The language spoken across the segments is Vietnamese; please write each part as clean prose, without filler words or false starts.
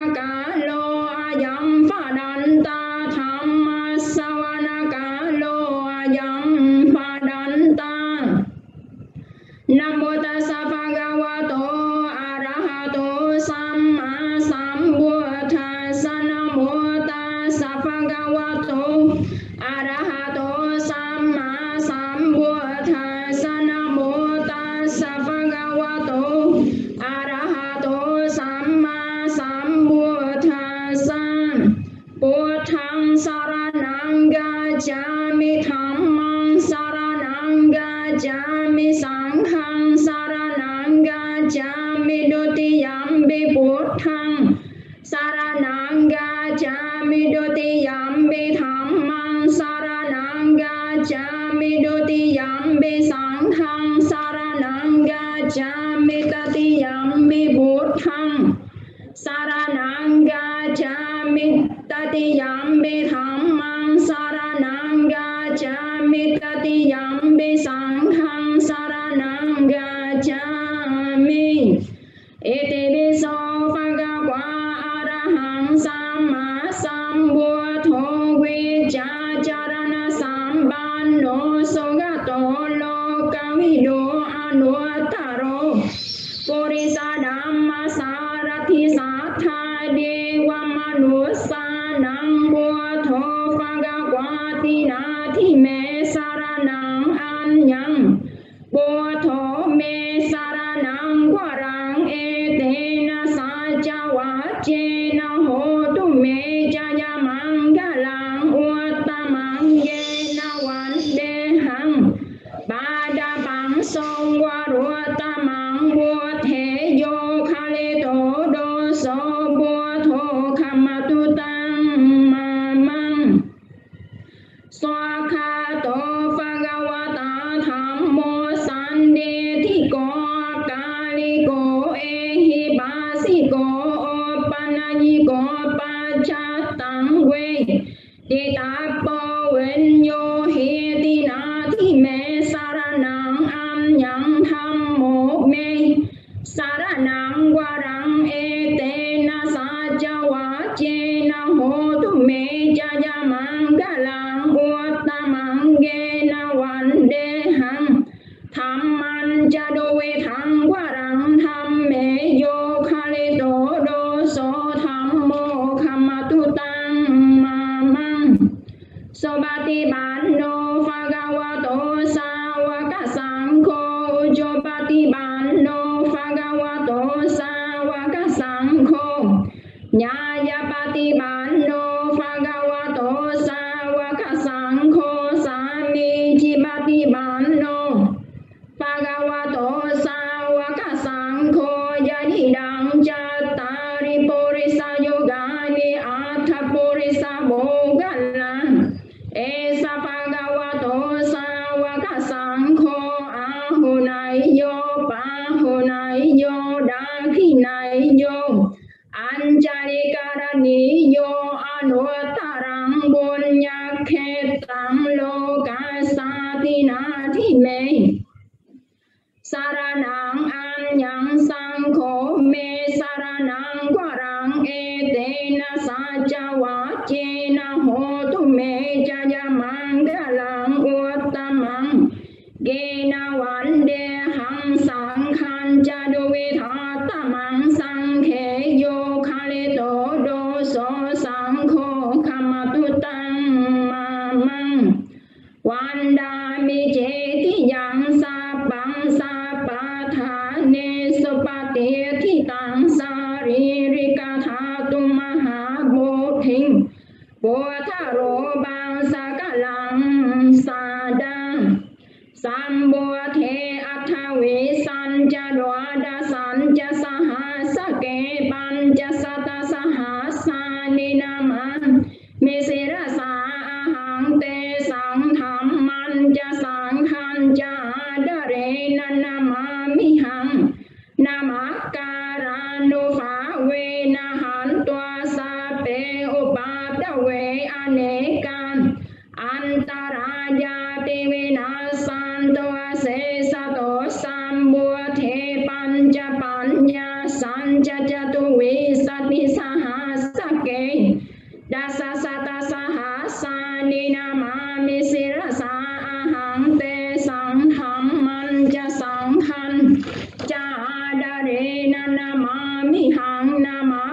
ca lô ayam pha đan ta tham savana ca lô ayam pha đan ta. Nam mô tassa bhagavato arahato samma sambuddhassa. Nam mô tassa bhagavato arahato samma sambuddhassa. Nam mô tassa bhagavato arahato samma sambuddhassa. Buddhang saranang gacchami, dhammang saranang gacchami, sanghang saranang gacchami, dutiyampi buddhang saranang gacchami, dutiyampi dhammang saranang gacchami, dutiyampi sanghang saranang gacchami, tatiyampi buddhang saranang gacchami, tatiyampi dhammang saranang gacchami, tatiyampi sanghang saranang gacchami. Iti piso bhagava arahang samma sambuddho vicacharana sampanno sugato lokavido anuttaro purisa dhamma sarathi sattha dewa manussanam buddho bhagavati nati me saranang anyang buddho me saranang varang etena sacha vachena hotu me jaya mangalang uttamang yena vandehang bada bang song varuttamang buddhe yo khalito doso buddho khamatutang mamang swakhato bhagavata dhammo sandethiko akaliko ehi basiko panayiko pachatang we ditapo venyo heti nati me saranang amnyang dhammo me saranang varang etena sacha vachena hotu me jaya mangalang uttamang yena vandehang dhamman jadove thang varang dhamme yo khalito doso dhammo khamatutang mamang sobati banno bhagavato sāvaka saṅkho ujjopati banno bhagavato sāvaka saṅkho nyājapati banno bhagavato sāvaka saṅkho samijjipati banno bhagavato sāvaka saṅkho yadidang cattari purisa yogani attha purisa moggalla esa bhagavato sāvaka saṅkho ahunayyo pahunayyo dakhinayyo anjalikaraniyo anuttarang punyakhetang lokasatinati me saranang anyang saṅkho me saranang varang etena sacha vachena hotu me jaya mangalang uttamang gena vandehang sanghang jaduvithattamang saṅkhe yo khalito doso saṅkho khamatutang mamang vandami cheti yang sapang sapathane supatethitang saririka thatu mahabodhing bodharo bang sakalang sadang sambuddhe athavi sanja dvada sanja sahasake panja sata sahasani nama mesira sa ahang te sang dhamman ja sanghan ja adarena namami hang namakaranu bhavena hantva sape upadave anekan antaraya devena santo asesato sambuddhe panja panya sanja jatu visati saha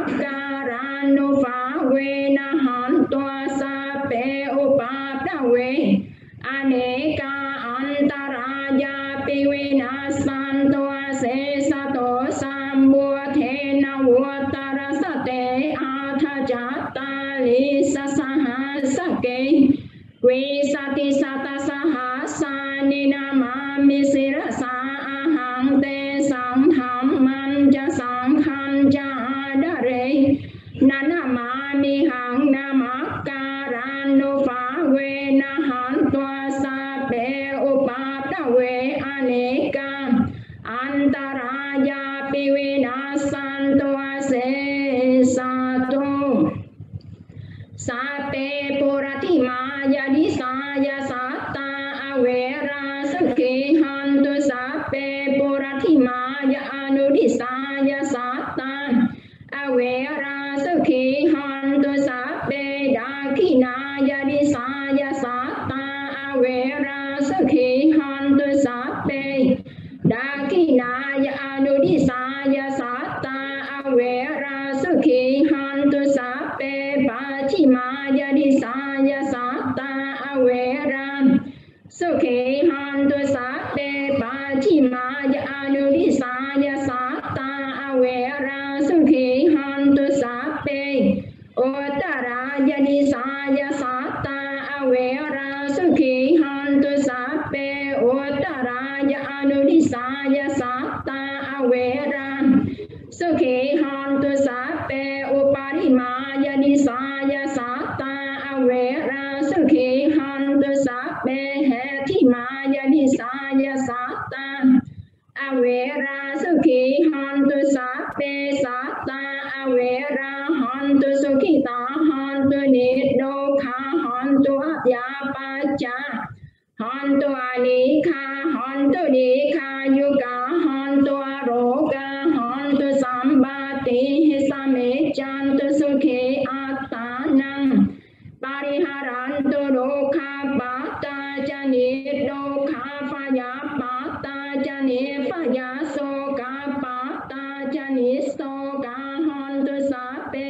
Karanu phá quê na hán toa sa pe upa đa quê aneka antaraya pi quê na san toa se sa to sam bua thế na vua tara sa te a tha cha ta li sa sa ha sa ke quê sa ti sa ta sa ha sa ni na ma mi si ra sa a hang te sang tham man cha sang khan cha đa re na na ma mi hang na ma ca ran no phá quê na hán toa sa pe upa đa quê aneka antaraya pi quê na san toa se sa tu sa pe purati ma ya di sa ya sa ta avera sakhi hantu sa pe purati ma ya anu di sa ya sa ta avera sakhi hantu sa pe dakina ya di sa ya sa ta avera sakhi hantu sa pe dakina ya anu di sa ya sa ta avera sakhi hantu sa pe chi ma ya di sa ya sa ta avera sakhi hantu sa pe chi ma ya anu di sa ya sa ta avera sakhi hantu sa pe uttara ya di sa ya sa ta avera sakhi hantu sa pe uttara ya anu di sa ya sa ta avera sakhi hantu sa pe upari ma ya di sa ya sa ta avera sakhi hantu sa pe heti ma ya di sa ya sa ta avera sakhi hantu sa pe sa ta avera hantu sakhi ta hantu nido kha hantu adya pacha hantu anikha hantu dikha yuga hantu aroga hantu sambati hisame chantu sukhe atanam pariharantu dokha pata jani dokha phaya pata jani phaya soka pata jani soka hantu sape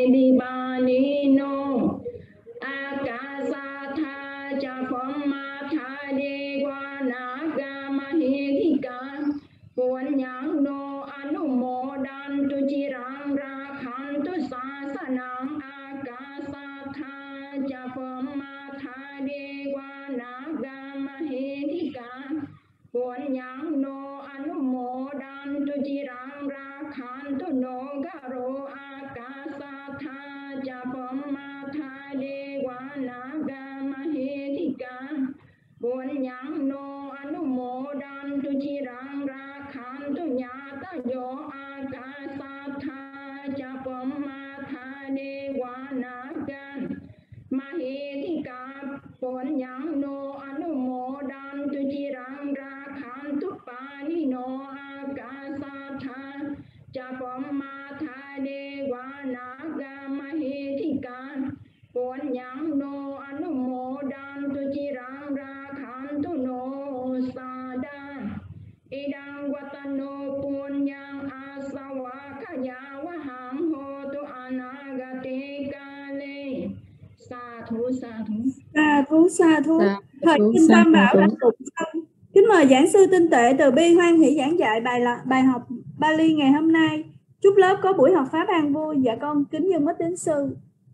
dibanino akasatha cha phoma tha de qua naga mahika cuốn nhang no anu mô đan tu chi rang ra khan tu sa sa nang akasatha cha phoma tha de qua naga mahika cuốn nhang no anu mô đan tu chi rang ra khan tu no garo akasatha cha phoma tha de qua naga mahika cuốn nhang no anu mô đan tu chi rang ra khan tu nya ta yo akasatha cha phoma tha de qua naga mahika cuốn nhang no anu mô đan tu chi rang ra khan tu pa ni no akasatha cha phoma tha de qua naga mahika cuốn nhang no anu mô đan tu chi rang ra khan tu no sada idang watano punyang asawa kaya wahang ho tu anagate kale sa thu sa thu Sa thú sa thú. Thời Kinh Tam Bảo đã tụng xong. Kính mời giảng sư Tinh Tuệ từ Bi hoan hỷ giảng dạy bài học Bali ngày hôm nay. Chúc lớp có buổi học pháp an vui. Dạ con kính dân mít đến sư.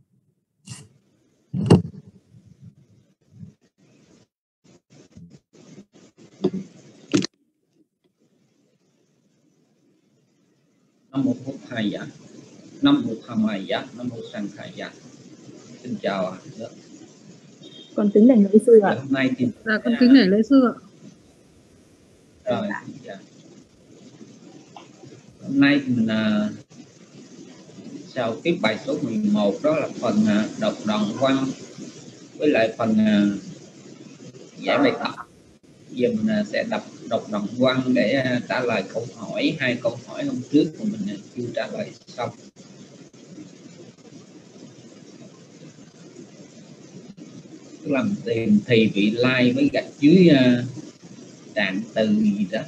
Nam mô Phật Thầy dạ, Nam mô Tham Mày dạ, Nam mô Sang Thầy dạ. Xin chào ạ. Con kính lành lễ sư ạ. Hôm nay thì con kính lành lễ sư ạ. Rồi, dạ. Hôm nay thì mình sau tiếp bài số 11 đó là phần đọc đoạn văn với lại phần giải bài tập. Giờ mình sẽ đọc đoạn văn để trả lời câu hỏi, 2 câu hỏi hôm trước của mình chưa trả lời xong. Tức là tìm thì vị like với gạch dưới trạng từ gì đó.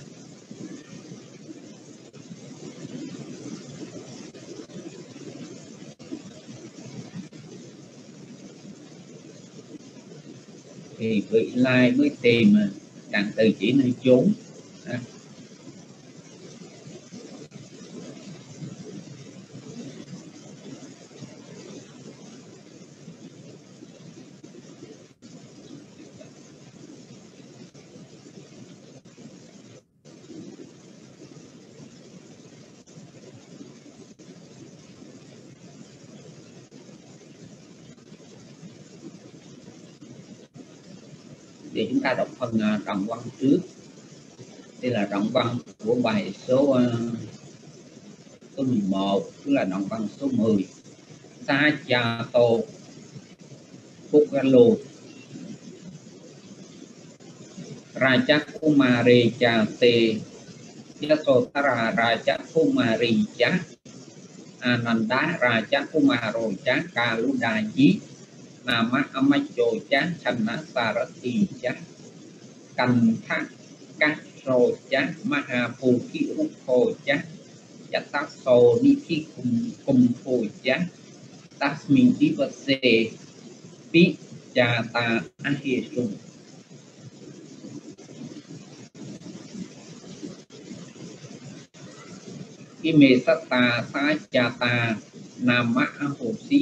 thì vị lai mới tìm đặng từ chỉ nơi chốn. Để chúng ta đọc phần đoạn văn trước. Đây là đoạn văn của bài số 11, tức là đoạn văn số 10. Sa cha tô Pukalo Raja Kumari cha te Yasodhara Raja Kumari cha Ananda Raja Kumaro cha Kaludaji Nama Amacho cha Channa Sarati cha Kantha Kasro cha Mahapukhi Rukho cha Yataso Niti Kumpo cha Tasmin Divase Pi cha ta Ahesum. Ime Satta Sa cha ta Nama Ahosi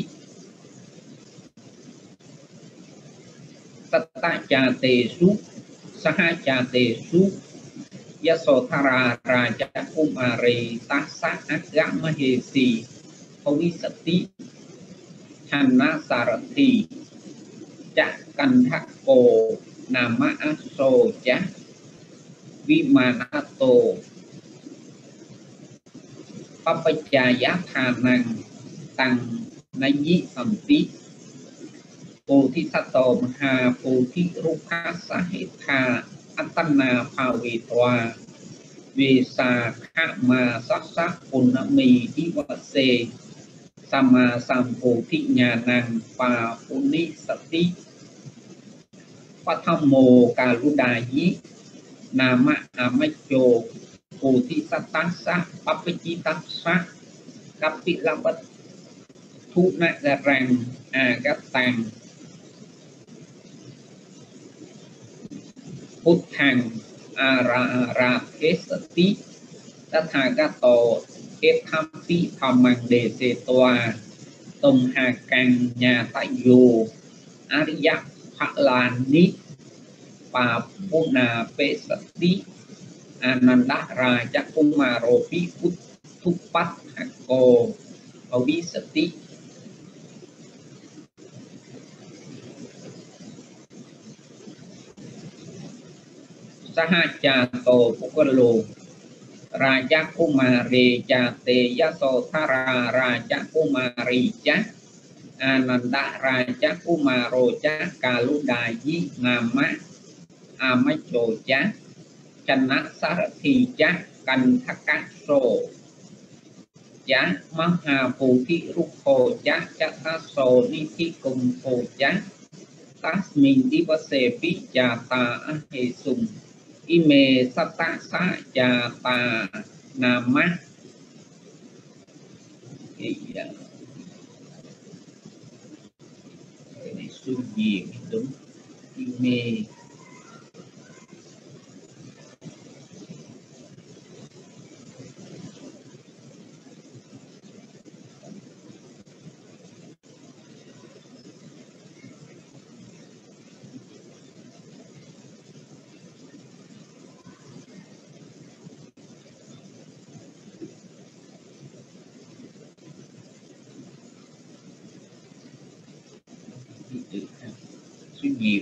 Satta cha te su Saha cha te su Yasodhara Raja Kumari Tassa Agama Hesi Hovisati Channa Sarati Cha Kanthako Nama Aso Cha Vimanato Papachaya Thanang Tăng Nayi Samti Bồ Thi Sato Maha Bồ Thi Rukha Sahitha Atana Pavitwa Vesa Khama Sasa Punami Divase Sama Sampo Thi Nhà Năng Pa Puni Sati Patamo Kaludayi Nama Amacho Bồ Thi Satasa Papachitasa Kapilabat Thu Nagarang Agatang Phút thằng Ara Kesati Tathagato Ethampi Thamang Đề Sê Toa Tông Hà Càng Nhà Tại Dù Ariya Phalani Pa Puna Pesati Ananda Raja Kumaropi Thupat Hako Avisati Sahaja to Pukalo Raja Kumari cha te Yasodhara Raja Kumari cha Ananda Raja Kumaro cha Kaludayi Nama Amacho cha Channa Sarati cha Kanthakaso cha Mahapukhi Rukho cha Chataso Niti Kumpo cha Tasmin Divase Pi cha ta Ahesum Ime Satta Sa cha ta Nama. Cái này xuyên diện đúng. Ime suy nhiều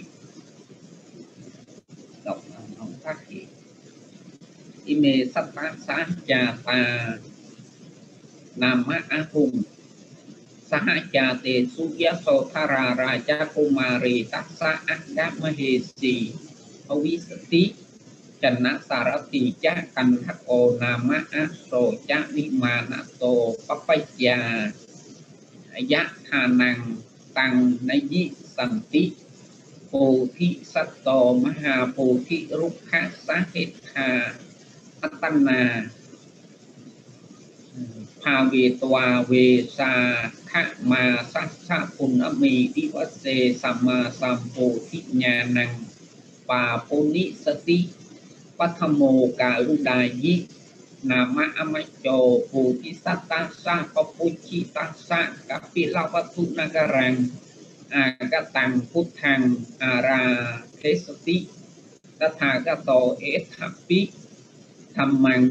đọc không phát hiện. Ime Satta Sa cha ta Nama Ahum Saha cha te Yasodhara Raja Kumari Tassa Agama Hesi Hovisati Channa Sarati cha Kanthako Nama Aso cha Vimanato Papaya Yathanang Tăng Nayi Santi Bồ Thi Sato Maha Bồ Thi Rukha Sahitha Atana Hà về tòa về sa khả mà sát sa phun âm mì đi vất xê sama sampo thị nhà năng và poni sati Patamo cả lu đài di nama amacho bodhisatta sa papuchita sa kapilawatu nagarang agatang puthang ara thesati tathagato ethapi thammang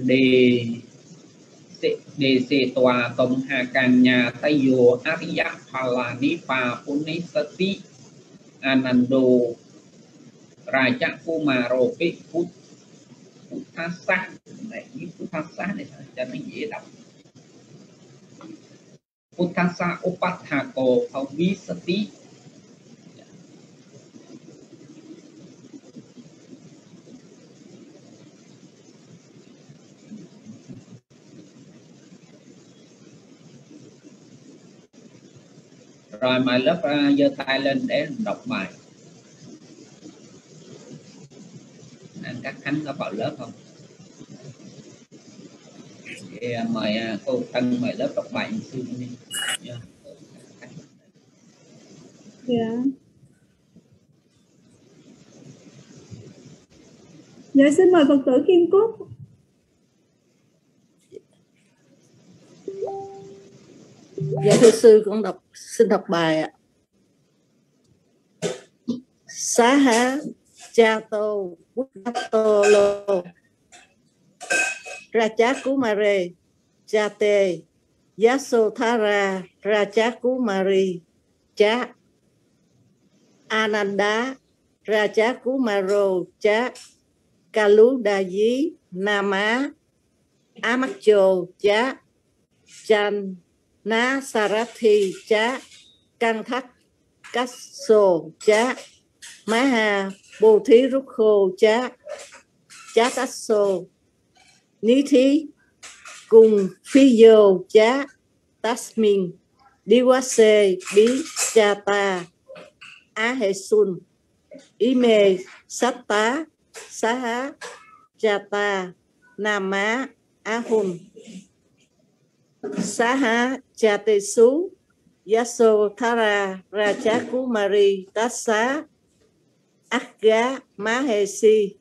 đề se tòa tổng hà càng nhà tây yo ariya phala nipa punisati anando raja kumaro put Puthasa này, cái Puthasa này cho nó dễ đọc. Puthasa Upathako Bhavisati. Rồi mời lớp giơ tay lên để đọc bài. Các Khánh có vào lớp không? Thì mời cô Tân mời lớp đọc bài sư đi. Dạ. Dạ xin mời Phật tử Kim Cúc. Dạ thưa sư, con xin đọc bài ạ. Xá há cha tô Buddhato lô Raja Kumare Jate Yasothara Raja Kumari Cha Ananda Raja Kumaro Cha Kaludayi Nama Amacho Cha Chan Na Sarathi Cha Căng Thắc Kasso Cha Maha Bồ Thí Rúc Khô Chá Chá Tasso Ní Thí Cùng Phi Dô Chá Tasmin Diwase Bí Chata Á Hệ Xuân Ý Mê Sát Tá Xá Há Chata Nam Má Á Hùng Xá Há Chate Sú Yasothara Raja Kumari Tassa Agga Mahesi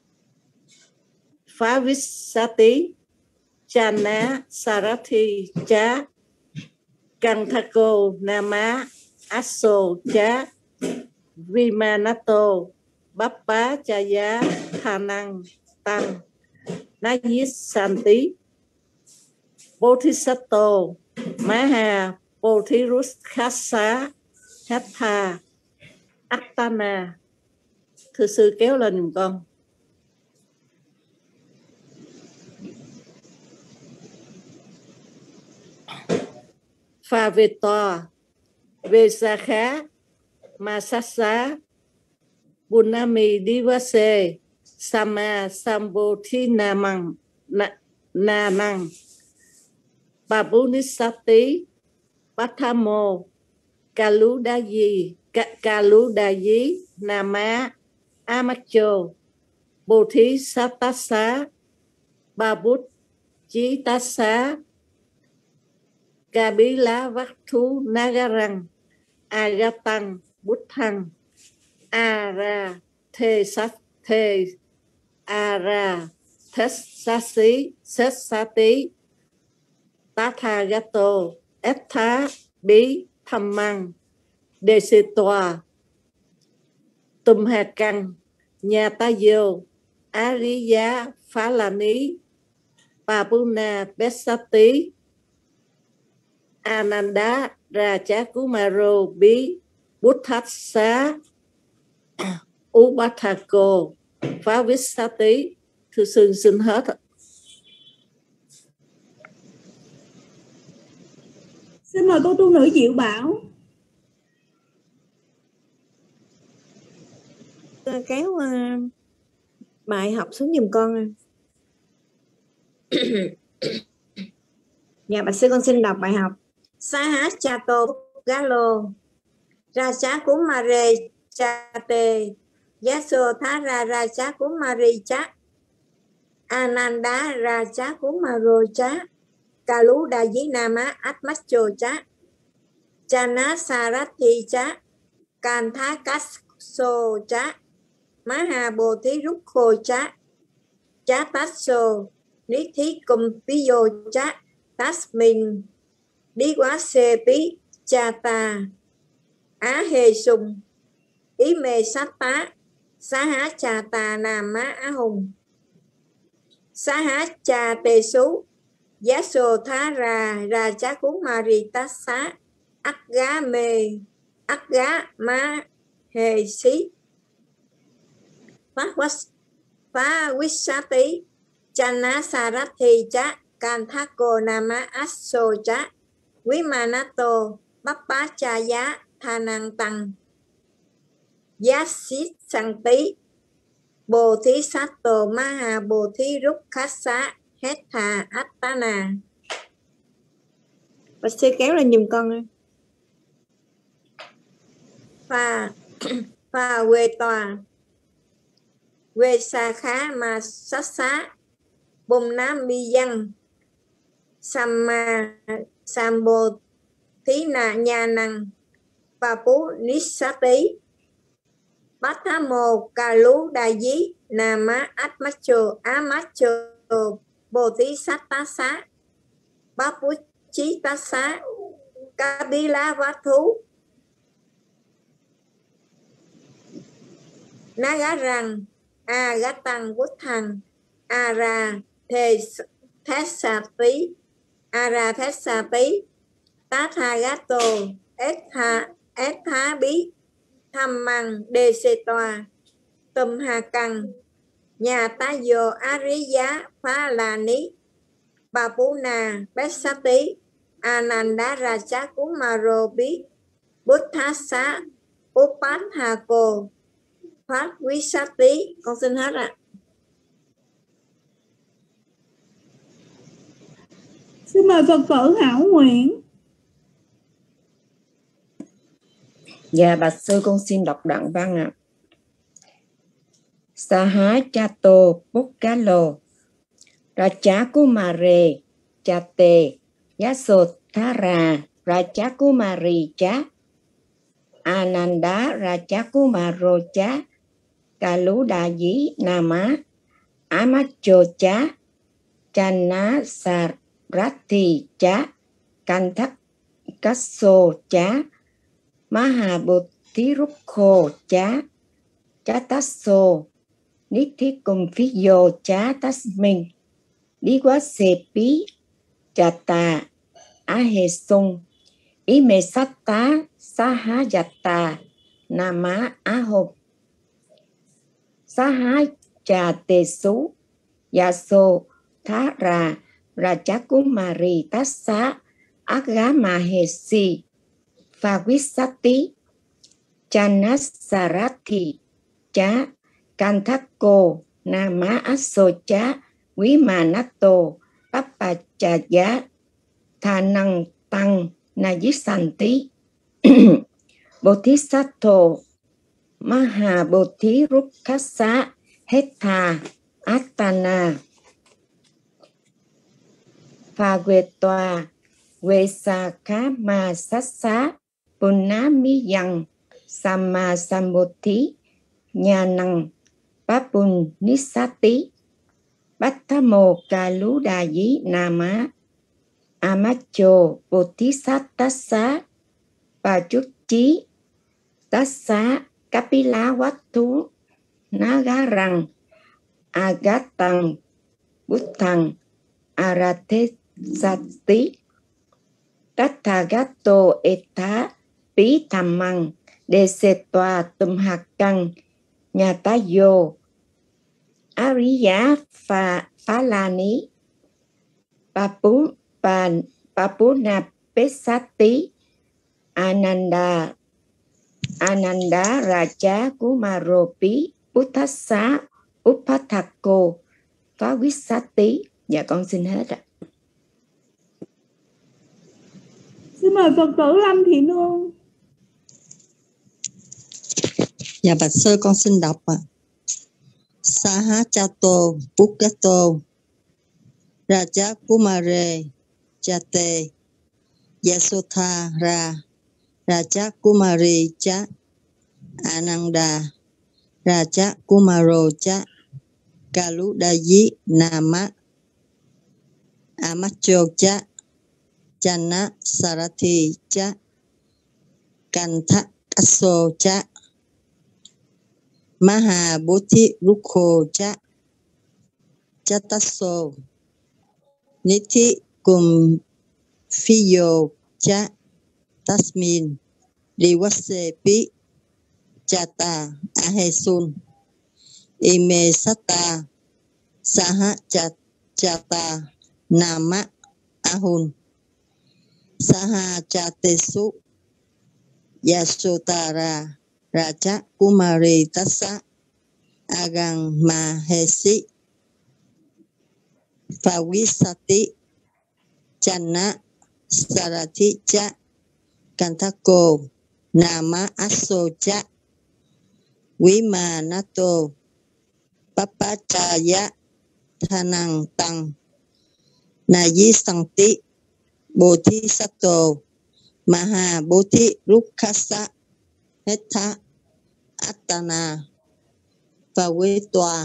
Phavisati Chana Sarathi Cha Kanthako Nama Aso Cha Vimanato Bappa Chaya Thanang Tăng Najis Santi Bodhisattva Maha Bodhiruskasa Hatha Attana. Thưa sư kéo lên giùm con. Pha về to về xa khá mà sát xá Bunami Divase Sama Sambodhi Namang Na Năng Babunisati Patamo Kaludayi Nama Amacho Bồ Thí Sát Tát Xá Ba Bút Chí Tát Xá Ca Bí Lá Vắc Thú Nagarang Agatang Bút Thăng Ara Thê Sát Thê Ara Thết Sát Xí Xét Sát Tí Tá Tha Gato Ết Thá Bí Thăm Măng Đề Sư Tòa Tùm Hà Căng Nhà Ta Dô Ariya Phalani Pabuna Besati Ananda Raja Kumaro Bí Buddhasa Upathako Phavisati. Thưa sư xin hết. Xin mời cô tu nữ Diệu Bảo. Kéo bài học xuống giùm con. Dạ bạch sư, con xin đọc bài học. Saha Chato Galo Raja Kumare Chate Yasothara Raja Kumari Cha Ananda Raja Kumaro Cha Kaludaji Nama Atmacho Cha Chana Sarathi Cha Kantha Kaso Cha Maha Bodhi Rukho Cha Cha Tasso Nithi Kumpiyo Cha Tasmin Đi quá xê tí cha ta á hề sùng ý mê sát tá xá há cha ta nam má á hùng xá há cha tê xú giá sô thá ra ra chá cú ma ri tá xá ác gá má hề xí phá quýt xá tí cha ná sa rát thi chá can thá cô nam má át sô chá quý ma ná tô bắp bá cha giá tha năng tăng giá xít sang tí bồ thí sát tô ma hà bồ thí rút khát xá hết thà át tá nà. Và sư kéo lên giùm con ơi. Pha quê tòa quê xa khá mà sát xá bùm ná mi dân Sambo thí nà nhà năng và phú nít xá tí bát thá mô cà lú đà dí nà má át mát chô á mát chô bồ thí sát tá xá bá phú chí tá xá ca bí lá vá thú ná gá răng a gá tăng vút thăng a ra thê thét xà tí a ra thét xà tí tá tha gá tô ét thá bí thăm măng đê xê toa tùm hà căng nhà tá dô á rí giá phá là ní bà phú nà bét xá tí a nàn đá ra chá cú mà rô bí bút thá xá úp bát hà cô phát quý xá tí. Con xin hết ạ. Xin mời Phật tử Hảo Nguyễn. Dạ bạch sư, con xin đọc đoạn văn ạ. Saha chato Pokalo Rajakumare Chate Yasothara Rajakumari Cha Ananda Rajakumaro Cha Kaludaji Nama Amacho Cha Chana Sarathi Cha Kanthak Kaso Cha Mahabodhirukho Cha Chatasso Nithikumpiyo Cha Tasmin Diwasepi Chata Ahesung Imesata Sahajata Nama Ahom Sahajatesu Yaso Thara Rajakumari Tassa Agamahesi Phagwisati Chanasarathi Cha Kanthako Nama Aso Cha Vimanato Papachaya Thanang Tăng Nayisanti Bodhisattva Maha Bodhi Rukkasa Hetha Atana Phagwetwa Vesakha Ma Sassa Punami Yang Sama Sambuddhi Nyanang Papun Nisati Battamo Kaludayi Nama Amacho Bodhisatassa Pachuchi Tassa Kapila Wattu Nagarang Agatang Buddhang Aratesati Tathagato Etha Pi Thammang Desetwa Tumhakang Nyatayo Ariya Phalani Papuna Pesati Ananda Raja Kumaropi Uttasa Uppathako Phagwisati. Dạ con xin hết ạ. Xin mời Phật tử Lâm Thị Nương. Dạ bạch sư, con xin đọc ạ. Saha chato Pukato Raja Kumare Jate Yasodhara Raja Kumari cha Ananda Raja Kumaro cha Kaludayi Nama Amacho cha Chana Sarathi cha Kantha Kaso cha Mahabodhi Rukho cha Chataso Niti Kum Phiyo cha Tasmin Diwase Pi Chata Ahesun Ime Sata Saha Chata Nama Ahun Saha Chatesu Yasodhara Raja Kumari Tassa Agang Mahesi Fawisati Chana Sarathi cha Kanthako Nama Aso cha Vimanato Papachaya Thanang Tang Nayi Santi Bodhisattva Maha Bodhi Rukkasa Hetha Attana Pavitwa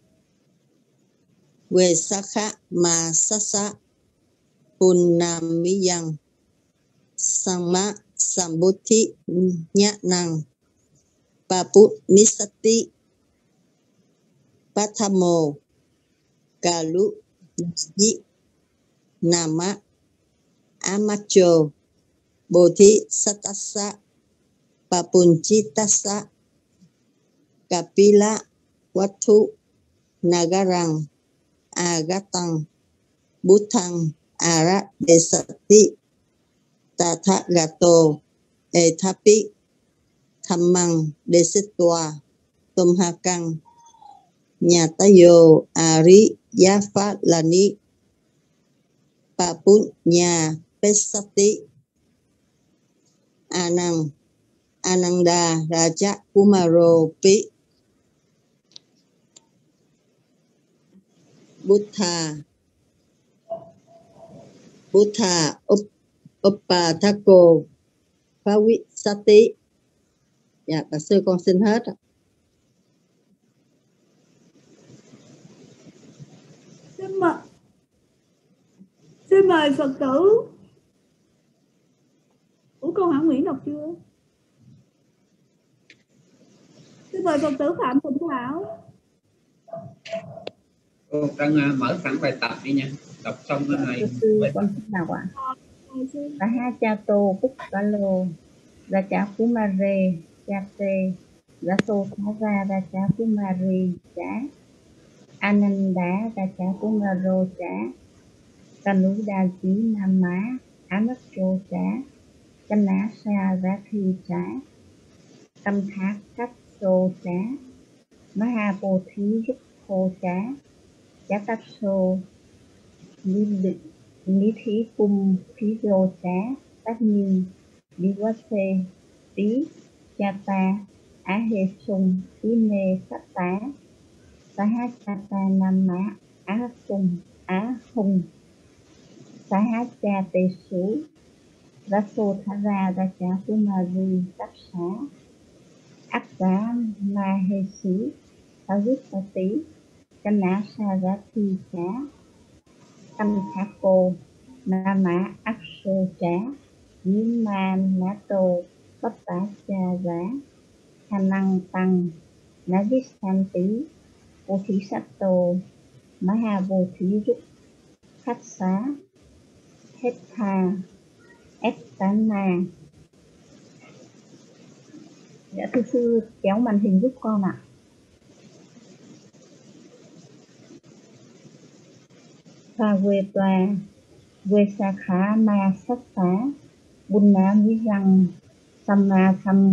Vesakha Masasa Punnamiyang Samma Sambuddhi Nyanang Papu Nisati Pathamo Kalu Yi Nama Amacho Bodhi Satasa Papunchitasa Kapila Watu Nagarang Agatang Buddhang Ara Desati Tathagato Ethapi Dhammang Desitwa Tumhakang Nyatayo Ari Yafa Lani Papunya Pesati Ananda Raja Kumaro Pi Buddha Uppathako Pavisati. Dạ, bà sư con xin hết ạ. Xin mời Phật tử. Ủa câu hỏi Nguyễn đọc chưa? Xin mời Phật tử Phạm Thịnh Thảo. Cô đang mở sẵn bài tập đi nha. Đọc xong cái này. Con xin đọc ạ. Sahajato Pukkalo Raja Kumare Jate Yasodhara Raja Kumari cha Ananda Raja Kumaro cha Kanudaji Nama Amacho cha Chana Sarathi cha Kantha Kaso cha Mahabodhi Rukho cha Chataso Niti Kum Phiyo cha Tasmin Diwase Tí Chata Ahesung Ime Sata Sahachata Nama Ahung Sahachatesu Rasodhara Raja Kumari Tapsa Aksa Mahesi Pavisati Chana Sarathi cha Kamthako Nama Akso cha Vimanato Papachara Thanang Tang Navisanti Bodhisattva Mahabodhi Rukkasa Hetha Ettana. Dạ thưa sư kéo màn hình giúp con ạ. Phavetva Vesakha Ma Satta Bunna Virang Samma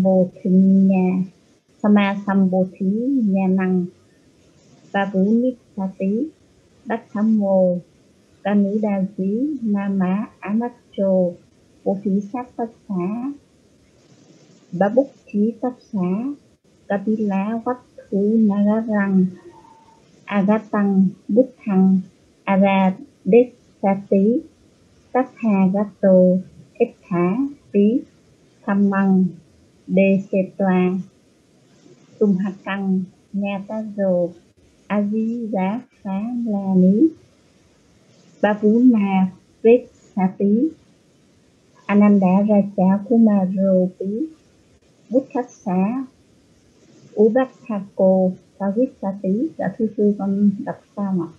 Sambodhi Nyanang Pavunitati Dathamo Kanudaji Nama Amacho Bodhisattva Babukhi Tapsa Kapila Vattu Nagarang Agatang Buddhang Aradesati Tathagato Etta Tí Thammang Desetwa Tumhakang Nyatazo Aziza Phá La Ní Bhavuna Vetsati Ananda Raja Kumaro Tí Buddhassa Ubathako Pavissati. Dạ thưa sư, con đọc sao ạ?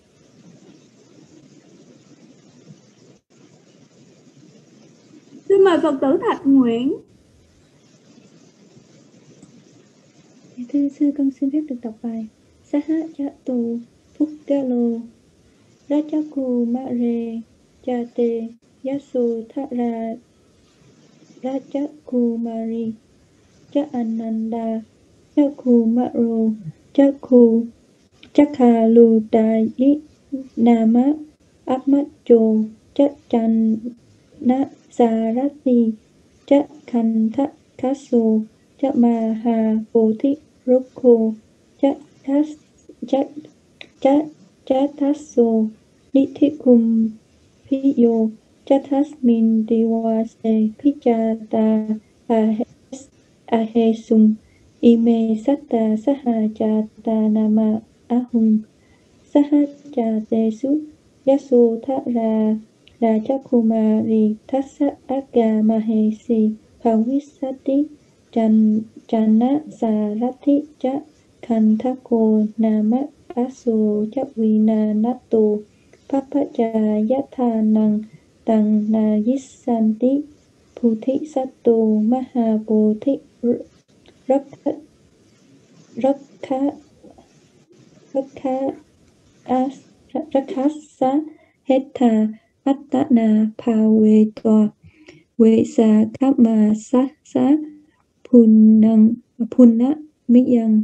Xin mời Phật tử Thạch Nguyễn. Thưa sư, con xin phép được đọc bài Sahajatu Pukkalo Rajaku Mare Chate Yasu Thara Rajaku Mari Cha Ananda Chaku Maro Chaku Chakaludayi Nama Amacho Chachan Na Sarati Chakhantha Kaso Chamaha Bodhi Rukho Chataso Nithikum Piyo Chatasmin Diwase Pichata Ahesum Ime Satta Sahajata Nama Ahum Sahajatesu Yasothara Rajakumari Tassa Aga Mahesi Pavissati Chana Sarati Cha Kanthako Nama Aso Cha Vina Nato Papacha Yathanang Tang Nayisanti Puthi Sato Mahabodhi Rakhasa Hetha Attana Pavetwa Vesa Kama Sa Punna Miyang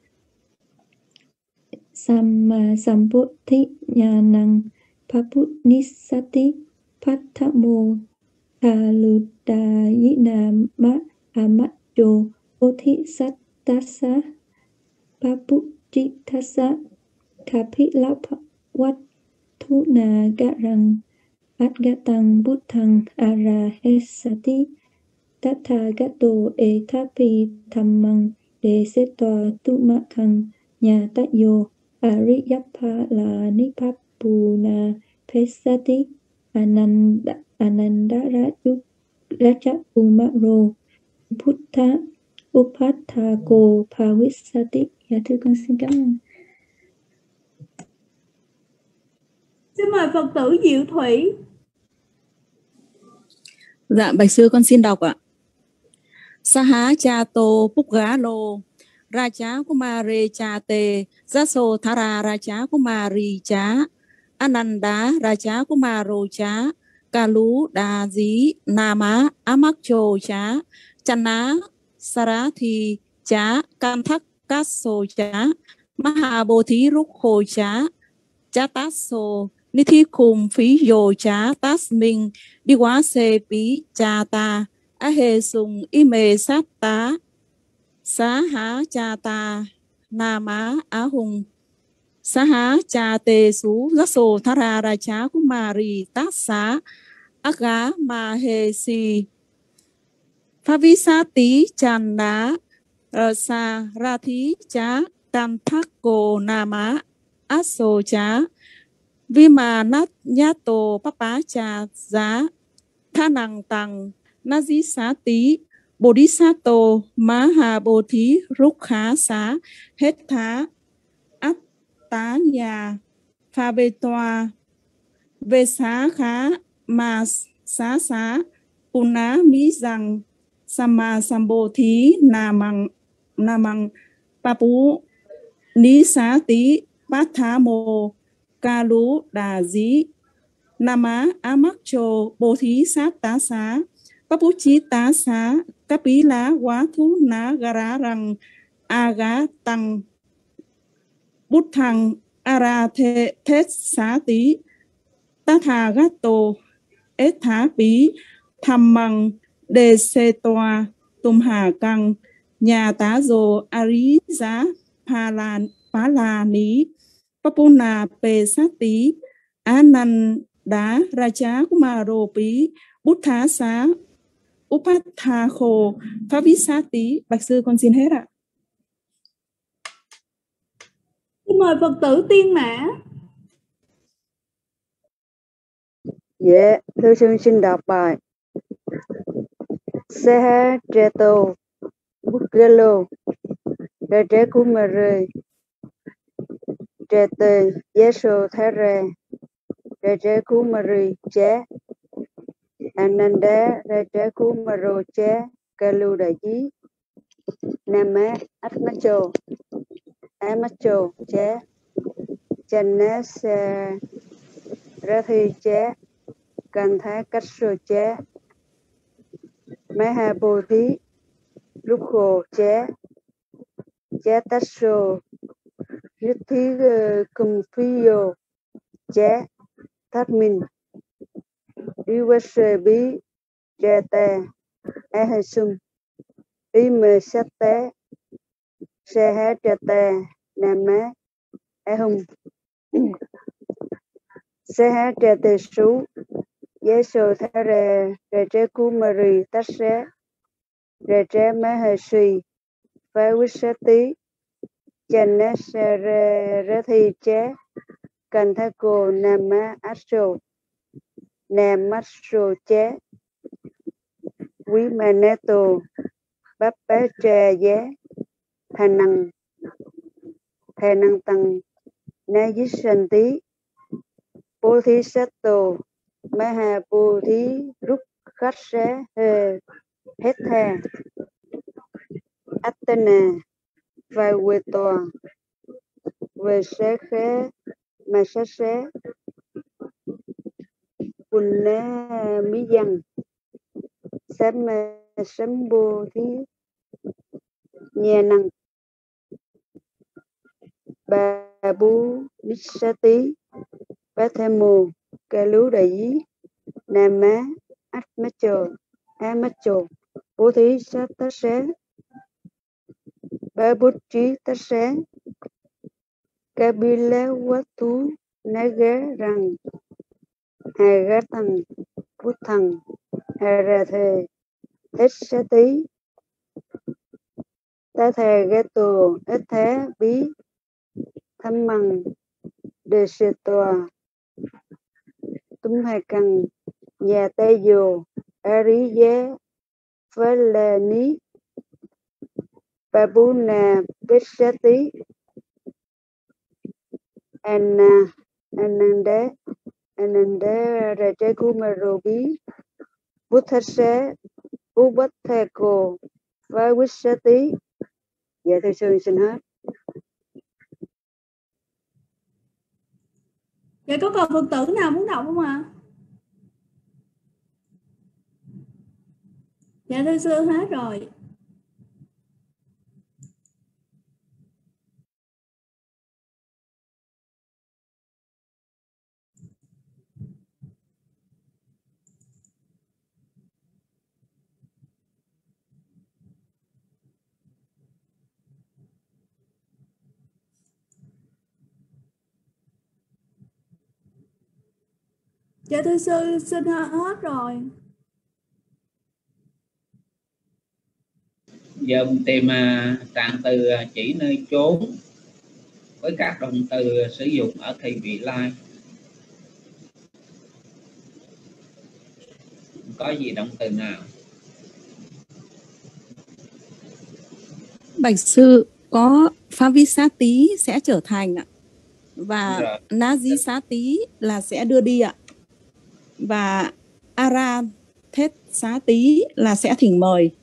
Samma Sambuddhi Nyanang Papunisati Patthamo Kaludayinama Amacho Bodhi Sattasa Papuchitasa Kapilapawat Thunagarang Adgatang Buddhang Arahesati Tathagato Etapi Thammang Desetwa Tumakang Nyatayo Ariyappa La Nipapuna Pesati Ananda Raja Umaro Buddha Upathako Pavissati. Dạ thưa con xin cảm ơn. Xin mời Phật tử Diệu Thủy. Dạ bạch sư, con xin đọc ạ. Sahajato Pukkalo Raja Kumare Chate Jaso Thara Raja Kumari Cha Ananda Raja Kumaro Cha Kalu Dazi Nama Amakcho Cha Chana Sarathi Cha Kanthak Kaso Cha Mahabodhi Rukho Cha Chataso Nithikum Phiyo Cha Tasmin Diwase Pi Chata Ahesung Ime Satta Saha Chata Nama Ahung Saha Chate Su Laso Thara Raja Kumari Tassa Aga Mahesi Pavissati Chanda Sarati Cha Kanthako Nama Aso Cha Vimanat Nyato Papa Cha Giá Thanang Tang Najisati Bodhisato Mahabodhi Rukha Sa Hetha Attanya Phavetwa Vesa Kha Ma Sa Sa Punna Mi Rằng Samma Sambodhi Namang Papu Nisati Pathamo Kalu Dazi Nama Amakcho Bodhi Sattasa Papuchitasa Kapila Wathu Nagararang Aga Tăng Buddhang Arathesati Tathagato Etapi Thammang Desetwa Tumhakang Nyatazo Ariza Palani Papuna Pesati Đá Raja Kumaro Pí Bút Thá Xá Upatha Khô Pháp Vít Xá Tí. Bạch sư con xin hết ạ. Xin mời Phật tử Tiên Mã. Dạ, thưa sư xin đọc bài. Seha Treto Bukelo Raja Kumare Trete Yeso Thare Raja Kumari Cha Ananda Raja Kumaro Cha Kalu Daji Nama Atmacho Amacho Cha Channas Rathi Cha Kantha Kasso Cha Mahabodhi Rukho Cha Cha Tasso Nhất Thí Kumphiyo Cha Thát Minh Diwase Bí Jata Ahasum Ime Satta Sahajata Nama Ahum Sahajata Su Yeso Thare Raja Kumari Tassa Raja Mahasi Phawissati Chanasara Rathi Cha Kanthako Nama Aso Namaso Cha Quý Manato Bappa Cha Giá Thanang Tăng Nayisanti Bodhisattva Maha Bodhi Rukkasa Hetha Attana Vaweto Vesekhe Masase Punna Miyang Sama Sambo Thi Nhà Năng Babu Nissati Pathamo Kalu Dayi Nama Amacho Bố Thí Sát Tất Xá Ba Bút Trí Tất Xá Kabila Watu Naga Rang Hagatan Butthang Harathe Thích Xá Tí Ta Thà Gato Ít Thá Bí Thăm Măng Đề Sư Tòa Tum Hà Căng Nhà Tây Dồ Ari Giá Phá La Ní Babuna Bessati Ananda Raja Kumarobi Buddhasa Ubathako Phawissati. Dạ thưa sư xin hết. Vậy có còn Phật tử nào muốn đọc không ạ? Dạ thưa sư hết rồi. Dạ thưa sư xin hết rồi. Giờ mình tìm trạng từ chỉ nơi chốn với các động từ sử dụng ở thời vị lai. Có gì động từ nào? Bạch sư có Phawissati sẽ trở thành ạ. Và Najisati là sẽ đưa đi ạ. Và Arathesati là sẽ thỉnh mời.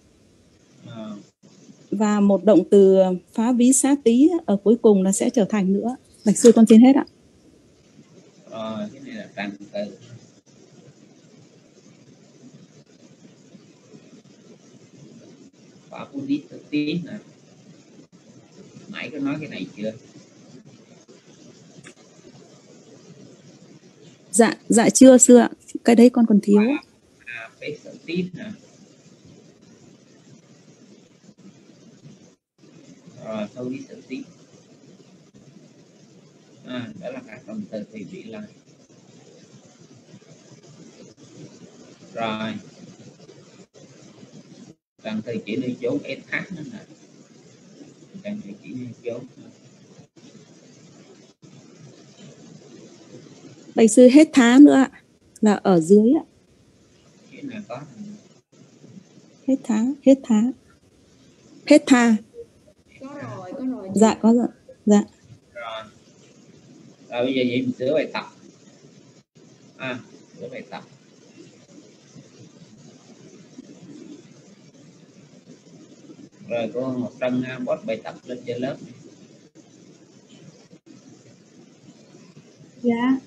Và một động từ Phawissati ở cuối cùng là sẽ trở thành nữa. Bạch sư con xin hết ạ. Cái này là trạng từ. Phawissati nè. Nãy có nói cái này chưa? Dạ chưa sư ạ. Cái đấy con còn thiếu. Phawissati nè. Phawissati. Đó là các động từ thì vị lai. Rồi cần thầy chỉ đi vốn SH nữa nè, cần thầy chỉ đi vốn. Bạch sư hết thá nữa ạ, là ở dưới ạ. Cái này có Hết thá, hết thá, hết tha. Có rồi. Dạ có rồi. Dạ. Rồi bây giờ vậy mình sửa bài tập. Sửa bài tập. Rồi cô Ngọc Trân post bài tập lên trên lớp. Dạ.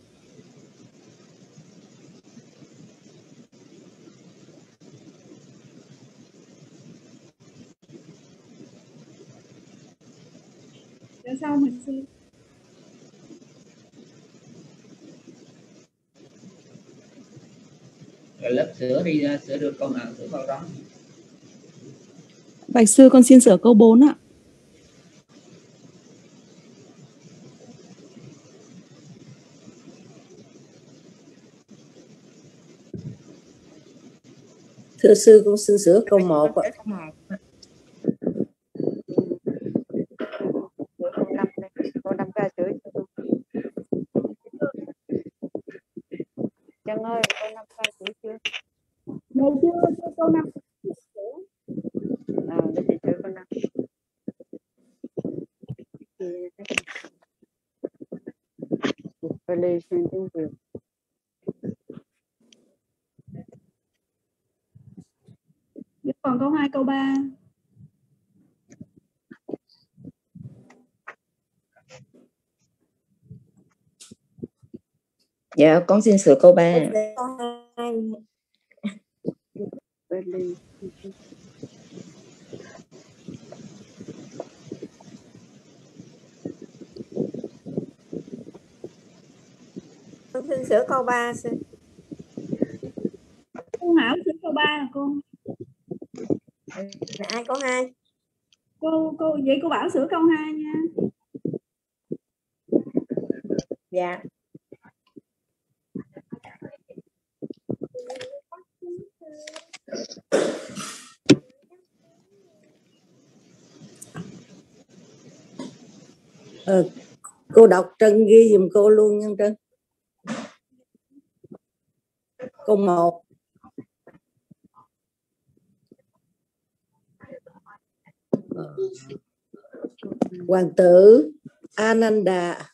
Để sau mình xem. Rồi lớp sửa đi, sửa được câu nào sửa câu đó. Bạch sư con xin sửa câu 4 ạ. Thưa sư, con xin sửa câu 1 ạ. Câu 5 ca sửa. Trân ơi, câu 5 ca sửa chưa? Dạ chưa câu 5. Để chị sửa câu 5. Valley sang tiếng Việt. Còn câu 2, câu 3. Dạ, con xin sửa câu 3. Con xin sửa câu 3 xin. Cô Hảo sửa câu 3 là cô. Ai câu 2? Cô vậy cô Bảo sửa câu 2 nha. Dạ. Cô đọc Trân ghi giùm cô luôn nha Trân. Câu 1. Hoàng tử Ananda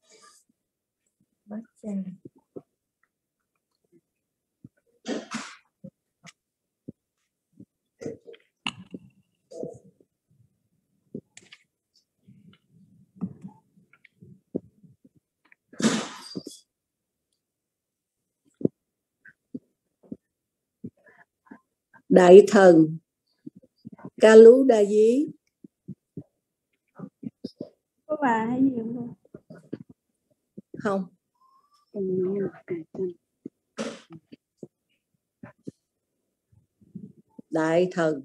đại thần Kalu Đa Dí. Có bà hay gì không? Không. Đại thần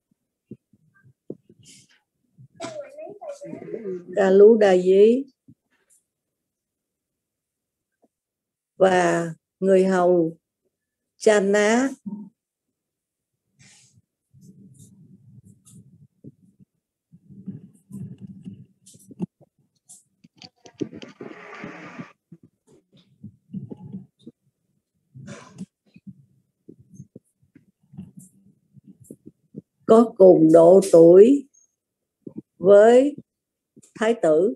Kalu Đa Dí và người hầu Chana có cùng độ tuổi với thái tử.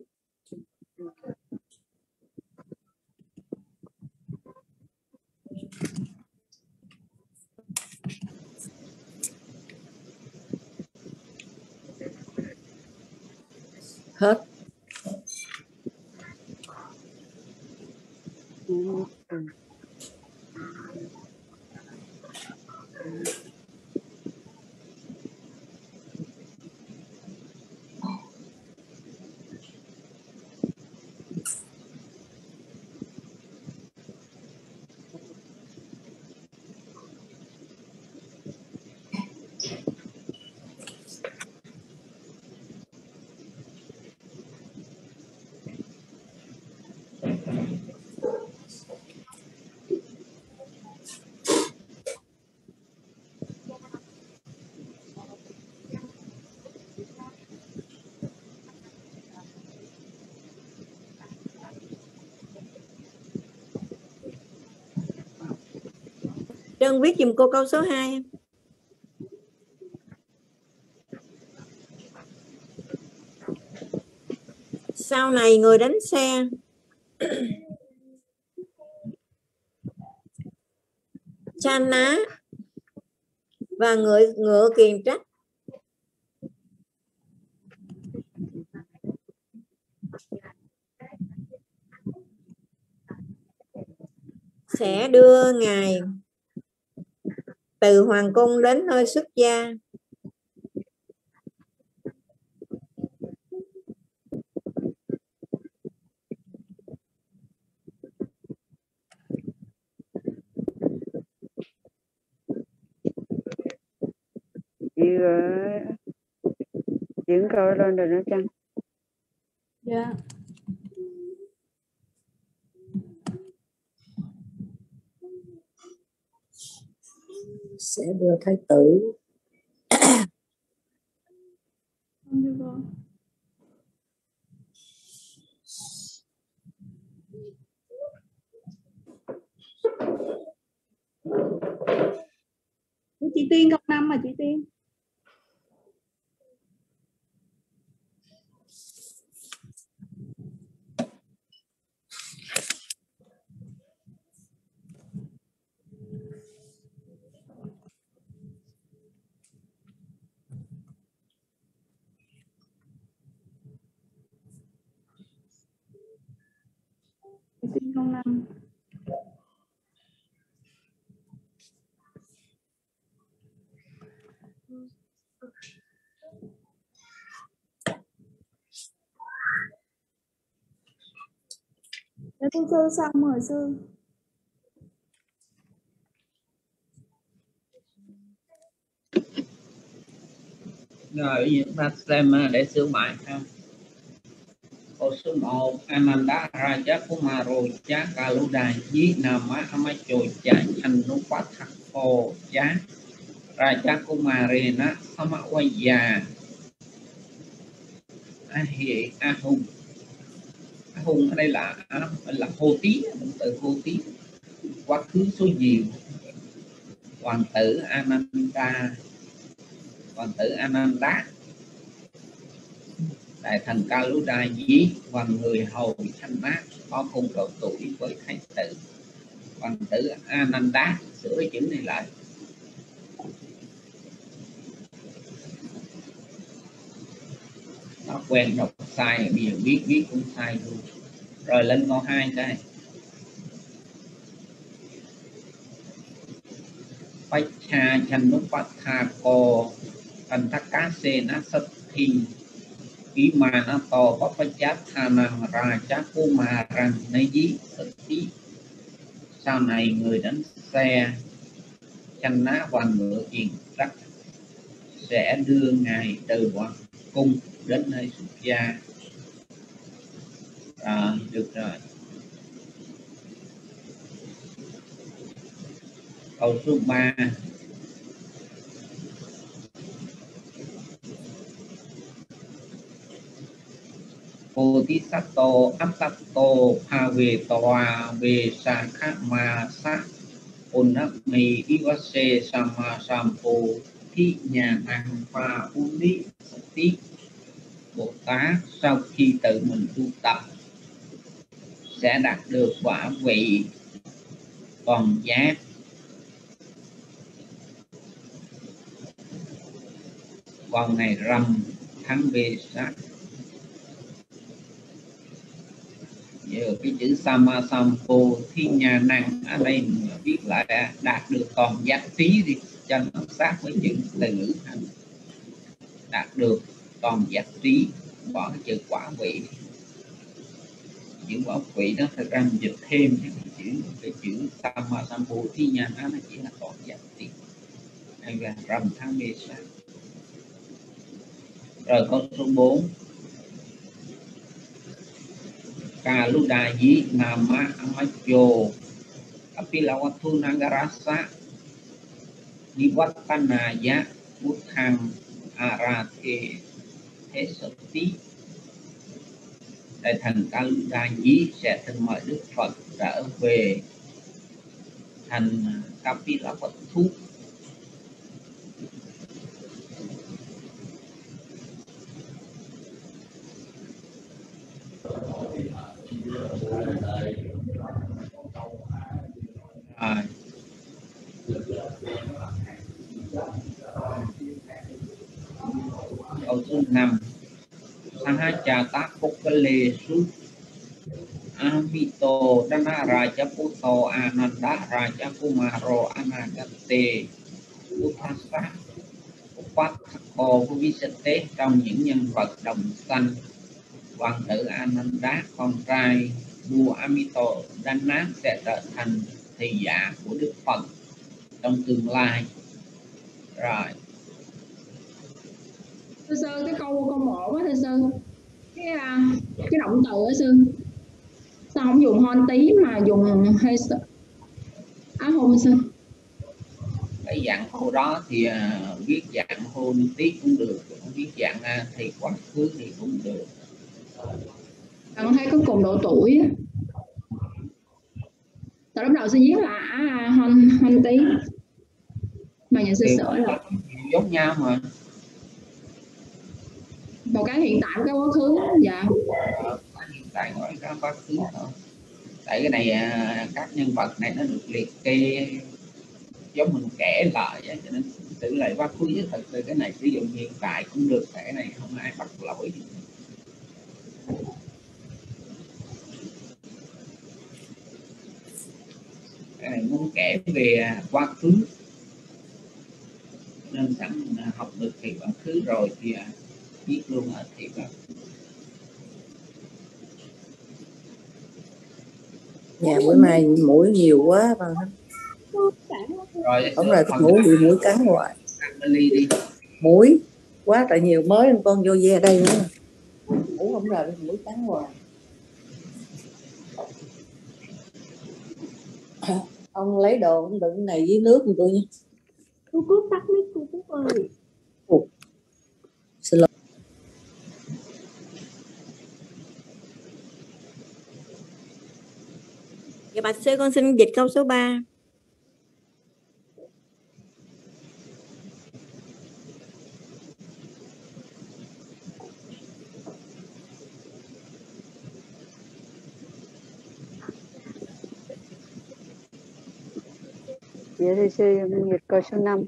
Hết. Trân viết giùm cô câu số 2. Sau này người đánh xe Chana và ngựa kiền trách sẽ đưa ngài từ hoàng cung đến nơi xuất gia. Chị chuyển câu lên rồi đó Trân. Dạ. Sẽ đưa thái tử. Chị Tiên câu 5 mà chị Tiên. Chị Tiên câu 5. Để cô sư xong rồi sư. Rồi ta xem để sửa bài ha. Câu số 1 Ananda Raja Kumaro Cha Kaluda Di Nama Amacho Cha Chanupatthako Cha Raja Kumarena Samawaya Ahung. Ahung ở đây là hô tí, động từ hô tí, quá khứ số nhiều. Hoàng tử Ananda đại thần Kaluda Dí và người hầu Chana có cùng độ tuổi với thái tử. Hoàng tử Ananda, sửa cái chữ này lại. Nó quen đọc sai, bây giờ viết cũng sai luôn. Rồi lên câu 2 đây. Pacha Chanupatthako Pantakasena Sathi Imanato Papachathanang Raja Kumaran Nayi Sathi. Sau này người đánh xe Chana và ngựa kiền trách sẽ đưa ngài từ hoàng cung đến nơi xuất gia. Được rồi. Câu số 3 Bodhisattva Attato Bhavetoa Vesakha Sa Unami Ivase Sama Sampo Thi Nhà Năng Pha Uni Sati. Bồ Tát sau khi tự mình tu tập sẽ đạt được quả vị toàn giác. Vào ngày rằm tháng Vesak. Giờ cái chữ Samasampo Thi Nhà Năng ở đây mình viết lại đạt được toàn giác trí đi cho nó sát với chữ từ ngữ thành. Đạt được toàn giác trí, bỏ cái chữ quả vị. Chữ quả vị đó thật ra mình dịch thêm cái chữ Samasampo Thi Nhà Năng nó chỉ là toàn giác trí. Hay là rằm tháng Vesak. Rồi câu số 4 Kaluda Dí Nama Amacho Apilawatu Nagarasa Nivattanaya Buddhang Arate Thesati. Đại thần Kaluda Dí sẽ thỉnh mời Đức Phật trở về thành Kapila Phật thú. Câu số 5. Sahajata Pokale Su Amito Dana Raja Puto Ananda Raja Kumaro Anagate Uthasa Upatthako Visate. Trong những nhân vật đồng sanh, hoàng tử Ananda, con trai vua Amito Dana sẽ trở thành thầy giả của Đức Phật trong tương lai. Rồi Thưa sư, cái câu 1 á thưa sư, cái động từ á sư, sao không dùng hôn tí mà dùng hơi hôn sư? cái dạng hô đó thì viết dạng hôn tí cũng được, viết dạng thầy quá khứ thì cũng được. Con thấy có cùng độ tuổi á. Tại lúc đầu sư viết là hôn tí mà nhà sư sửa rồi. Giống nhau mà. Một cái hiện tại, một cái quá khứ. Dạ. Hiện tại nói cái quá khứ thôi. Tại cái này các nhân vật này nó được liệt kê giống mình kể lại, cho nên tự lại quá khứ với thật sự cái này sử dụng hiện tại cũng được, cái này không ai bắt lỗi. Cái này muốn kể về quá khứ nên sẵn mình học được thì quá khứ rồi thì viết luôn ở thì quá khứ. Nhà bữa nay mũi nhiều quá mà. Rồi không là mũi bị mũi cắn hoài. Mũi quá trời nhiều, mới con vô ve đây nữa. Mũi không rời mũi cắn hoài. Ông lấy đồ ông đựng này với nước của tôi nha. Cô Cúc tắt mic cô Cúc ơi. Xin lỗi. Dạ bạch sư, con xin dịch câu số 3. Vậy thì sư dịch câu số 5.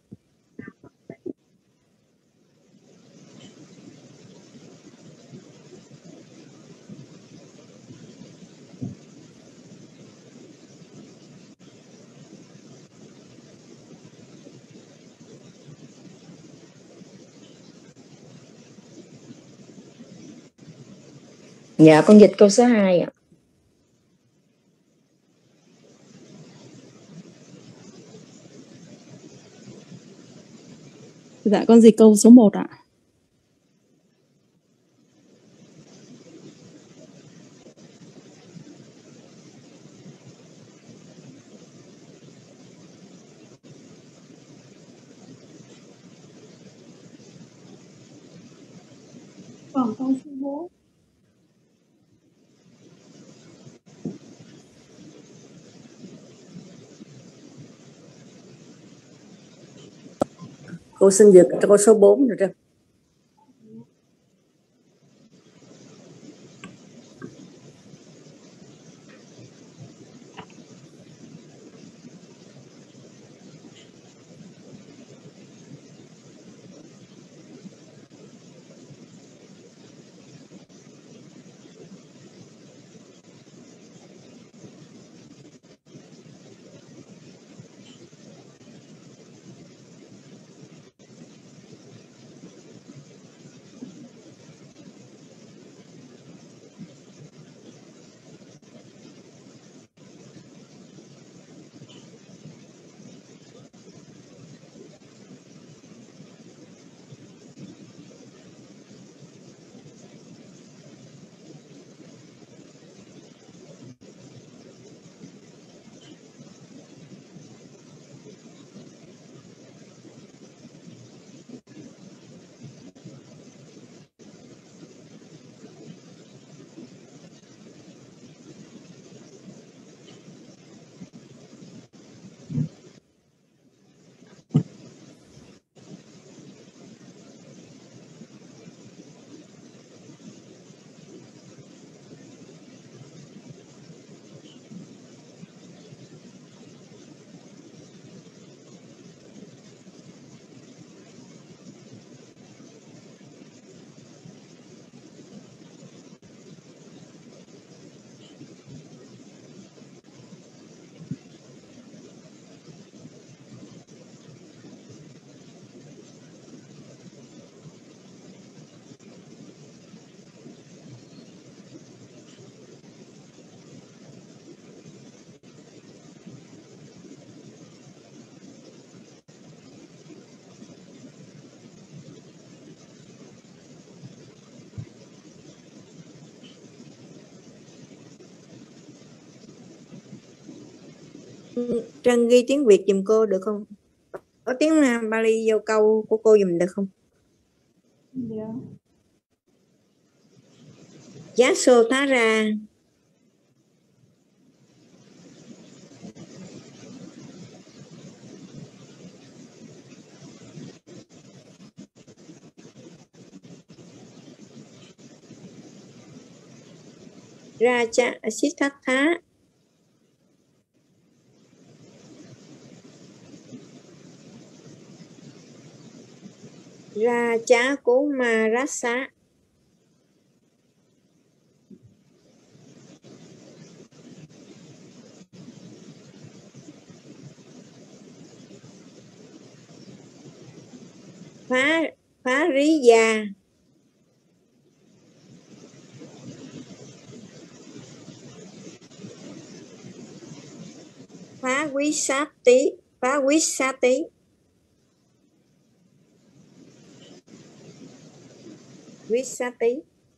Dạ con dịch câu số 2 ạ. Dạ con dịch câu số 1 ạ. Còn câu số 4. Cô xin dịch câu số 4 rồi đó. Trân ghi tiếng Việt giùm cô được không? Có tiếng Bali vô câu của cô giùm được không? Dạ. Giá sô tá ra. Raja Siddhartha. Raja Kumarasa. Phá rí già. Phá quý sát tí. Phá quý sát tí. Quý sát tí.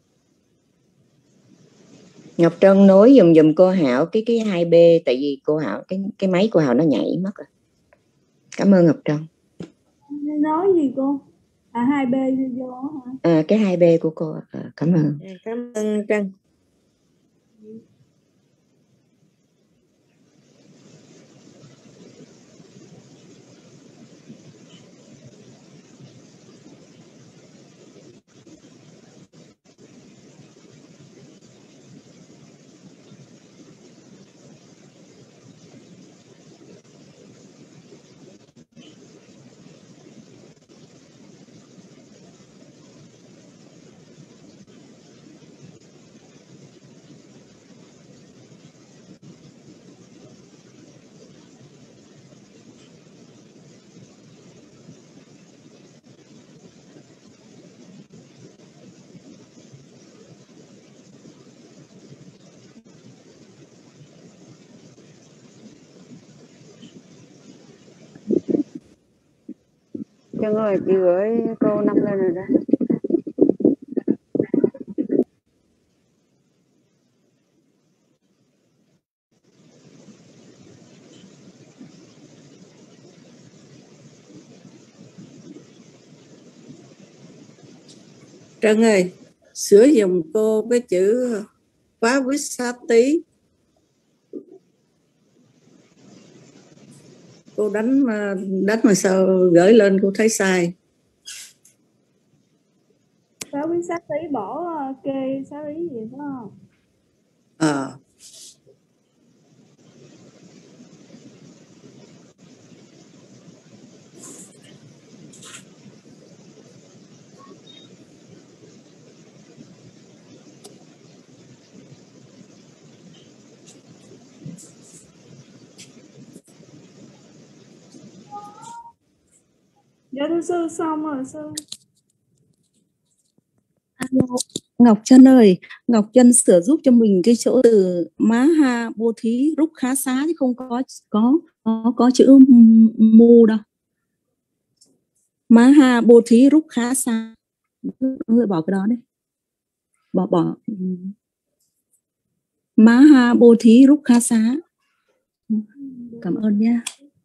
Ngọc Trân nối dùm cô Hảo cái 2B, tại vì cô Hảo cái máy của Hảo nó nhảy mất rồi. Cảm ơn Ngọc Trân. Nói gì cô? 2B vô hả? Cái 2B của cô. Cảm ơn. Cảm ơn Trân. Trân ơi, chị gửi cô 5 lên rồi đó. Trân ơi, sửa dùm cô cái chữ phá vít sát tí. Cô đánh mà sao gửi lên cô thấy sai. Phá quý sát tí bỏ kê xá lý gì phải không? Dạ thưa sư, xong rồi sư. Ngọc Trân ơi, Ngọc Trân sửa giúp cho mình cái chỗ từ Maha Bồ Thí Rúc Khá Xá chứ không có chữ mu đâu. Maha Bồ Thí Rúc Khá Xá. Người bỏ cái đó đấy. Bỏ. Maha Bồ Thí Rúc Khá Xá. Cảm ơn nha.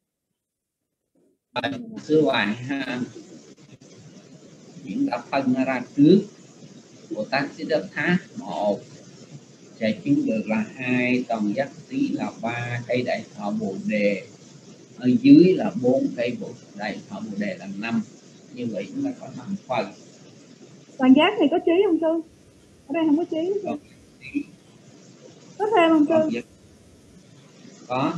Sư Hoài ha, những đã phân ra trước Bồ Tát Siddhartha 1, sẽ chứng được là 2, toàn giác tí là 3, cây đại thọ Bồ Đề, ở dưới là 4, cây đại thọ Bồ Đề là 5. Như vậy chúng ta có 5 phần. Toàn giác này có trí không sư? Ở đây không có trí. Có thêm không sư? Có.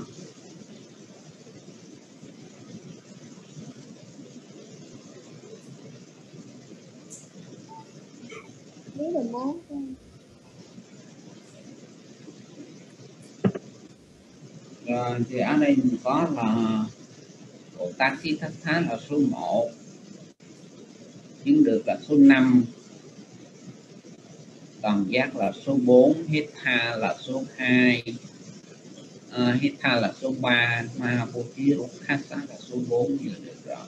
Rồi thì ở đây mình có là Bồ Tát Siddhartha là số 1, chứng được là số 5, toàn giác là số 4, hít tha là số 2, hít tha là số 3, Maha Bồ Thí Rúc Khá Xá là số 4 như được rồi.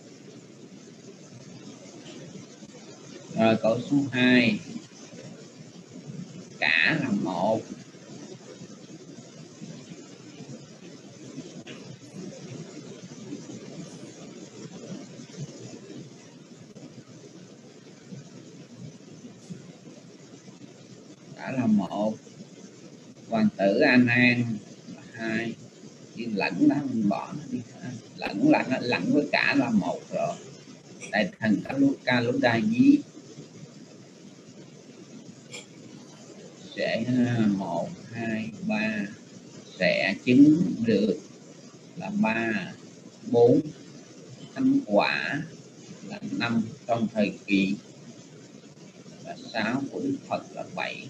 Rồi câu số 2, cả là 1, cả là một, hoàng tử A Nan là hai, chứ lẫn đó mình bỏ nó đi, lẫn với cả là một rồi. Đại thần Ca Lú Đa Dí sẽ 1, 2, 3 sẽ chứng được là 3, 4 thánh quả là 5 trong thời kỳ, là 6 của Đức Phật là 7,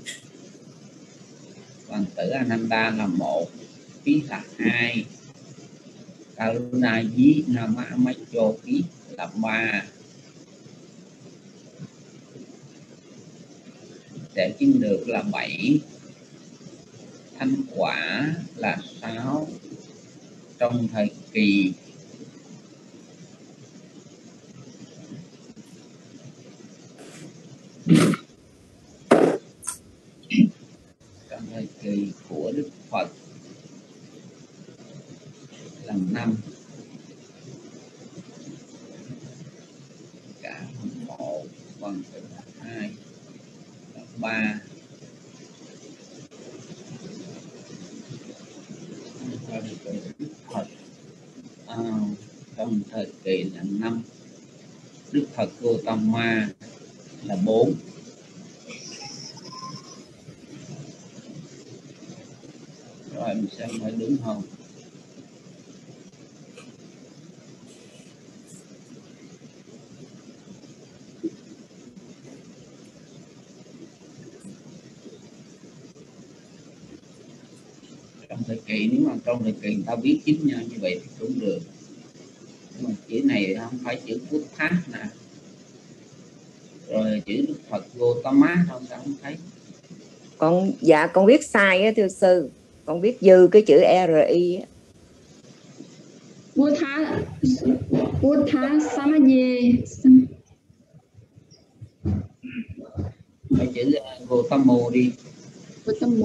hoàng tử Ananda là 1, Phí là 2, Karuna Dí Nama Amacho Phí là 3, sẽ chứng được là 7, thánh quả là 6 trong thời kỳ, trong thời kỳ của Đức Phật là 5, cả 1, hoàng tử là 2 là 3, Đức Phật trong thời kỳ là 5, Đức Phật Gautama là 4. Rồi mình xem phải đúng không? Trong thời kỳ, nếu mà trong thời kỳ người ta viết chính nhau như vậy thì cũng được, nhưng mà chữ này không phải chữ Phút Thát nè, rồi chữ Đức Phật Gautama đâu, sao không thấy? Con viết sai á thưa sư, con viết dư cái chữ RI á. Buddha Samaye, cái chữ Gautama đi, Gautama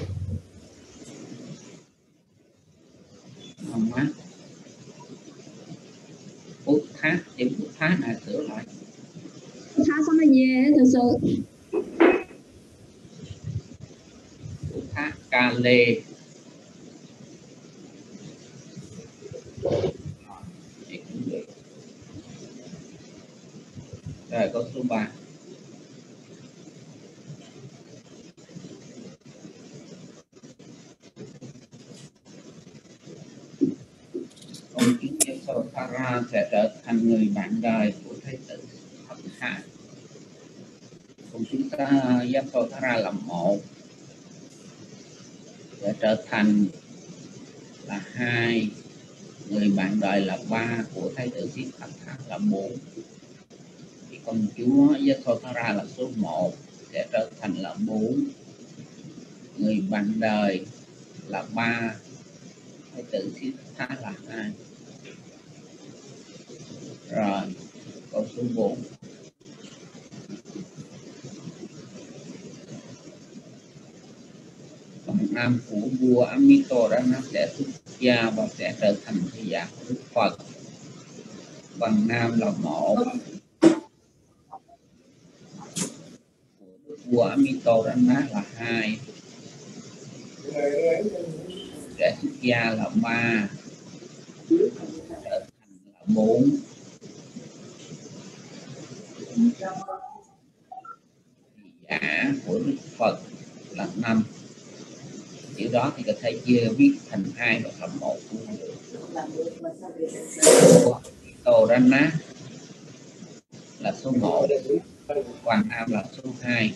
không má, Phút Thát, chữ Phút Thát này sửa lại. Buddha Samaye thật sự. Phút Thát Ca Lê. Rồi câu số 3. Ông chứng Yasodhara sẽ trở thành người bạn đời của Thái tử Thất Hạ. Ông chứng Yasodhara là 1, sẽ trở thành là 2, người bạn đời là 3 của Thái tử Siddhartha là 4. Thì công chúa Yasodhara là số 1, sẽ trở thành là 4, người bạn đời là 3, Thái tử Siddhartha là 2. Rồi câu số 4. Bằng nam của vua Amitorana sẽ xuất gia và sẽ trở thành thị giả của Đức Phật. Bằng nam là 1, vua Amitorana là 2, sẽ xuất gia là 3, trở thành là 4, thị giả của Đức Phật là 5. Chữ đó thì có thể chia viết thành 2 hoặc là 1 cũng được. Torana là số 1, Hoàng Nam là số 2.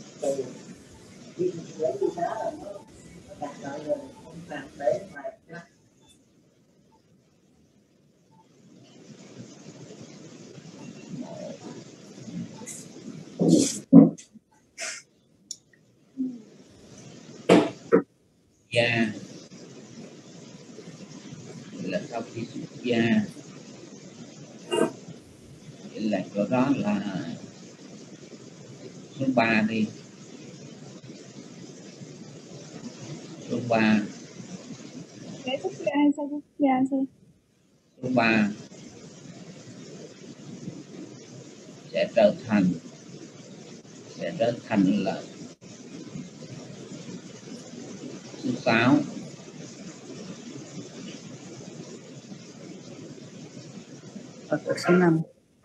Gia là sau khi xuất gia, vậy là chỗ đó là số 3 đi. Số 3 số 3 sẽ trở thành là 6. Số 5.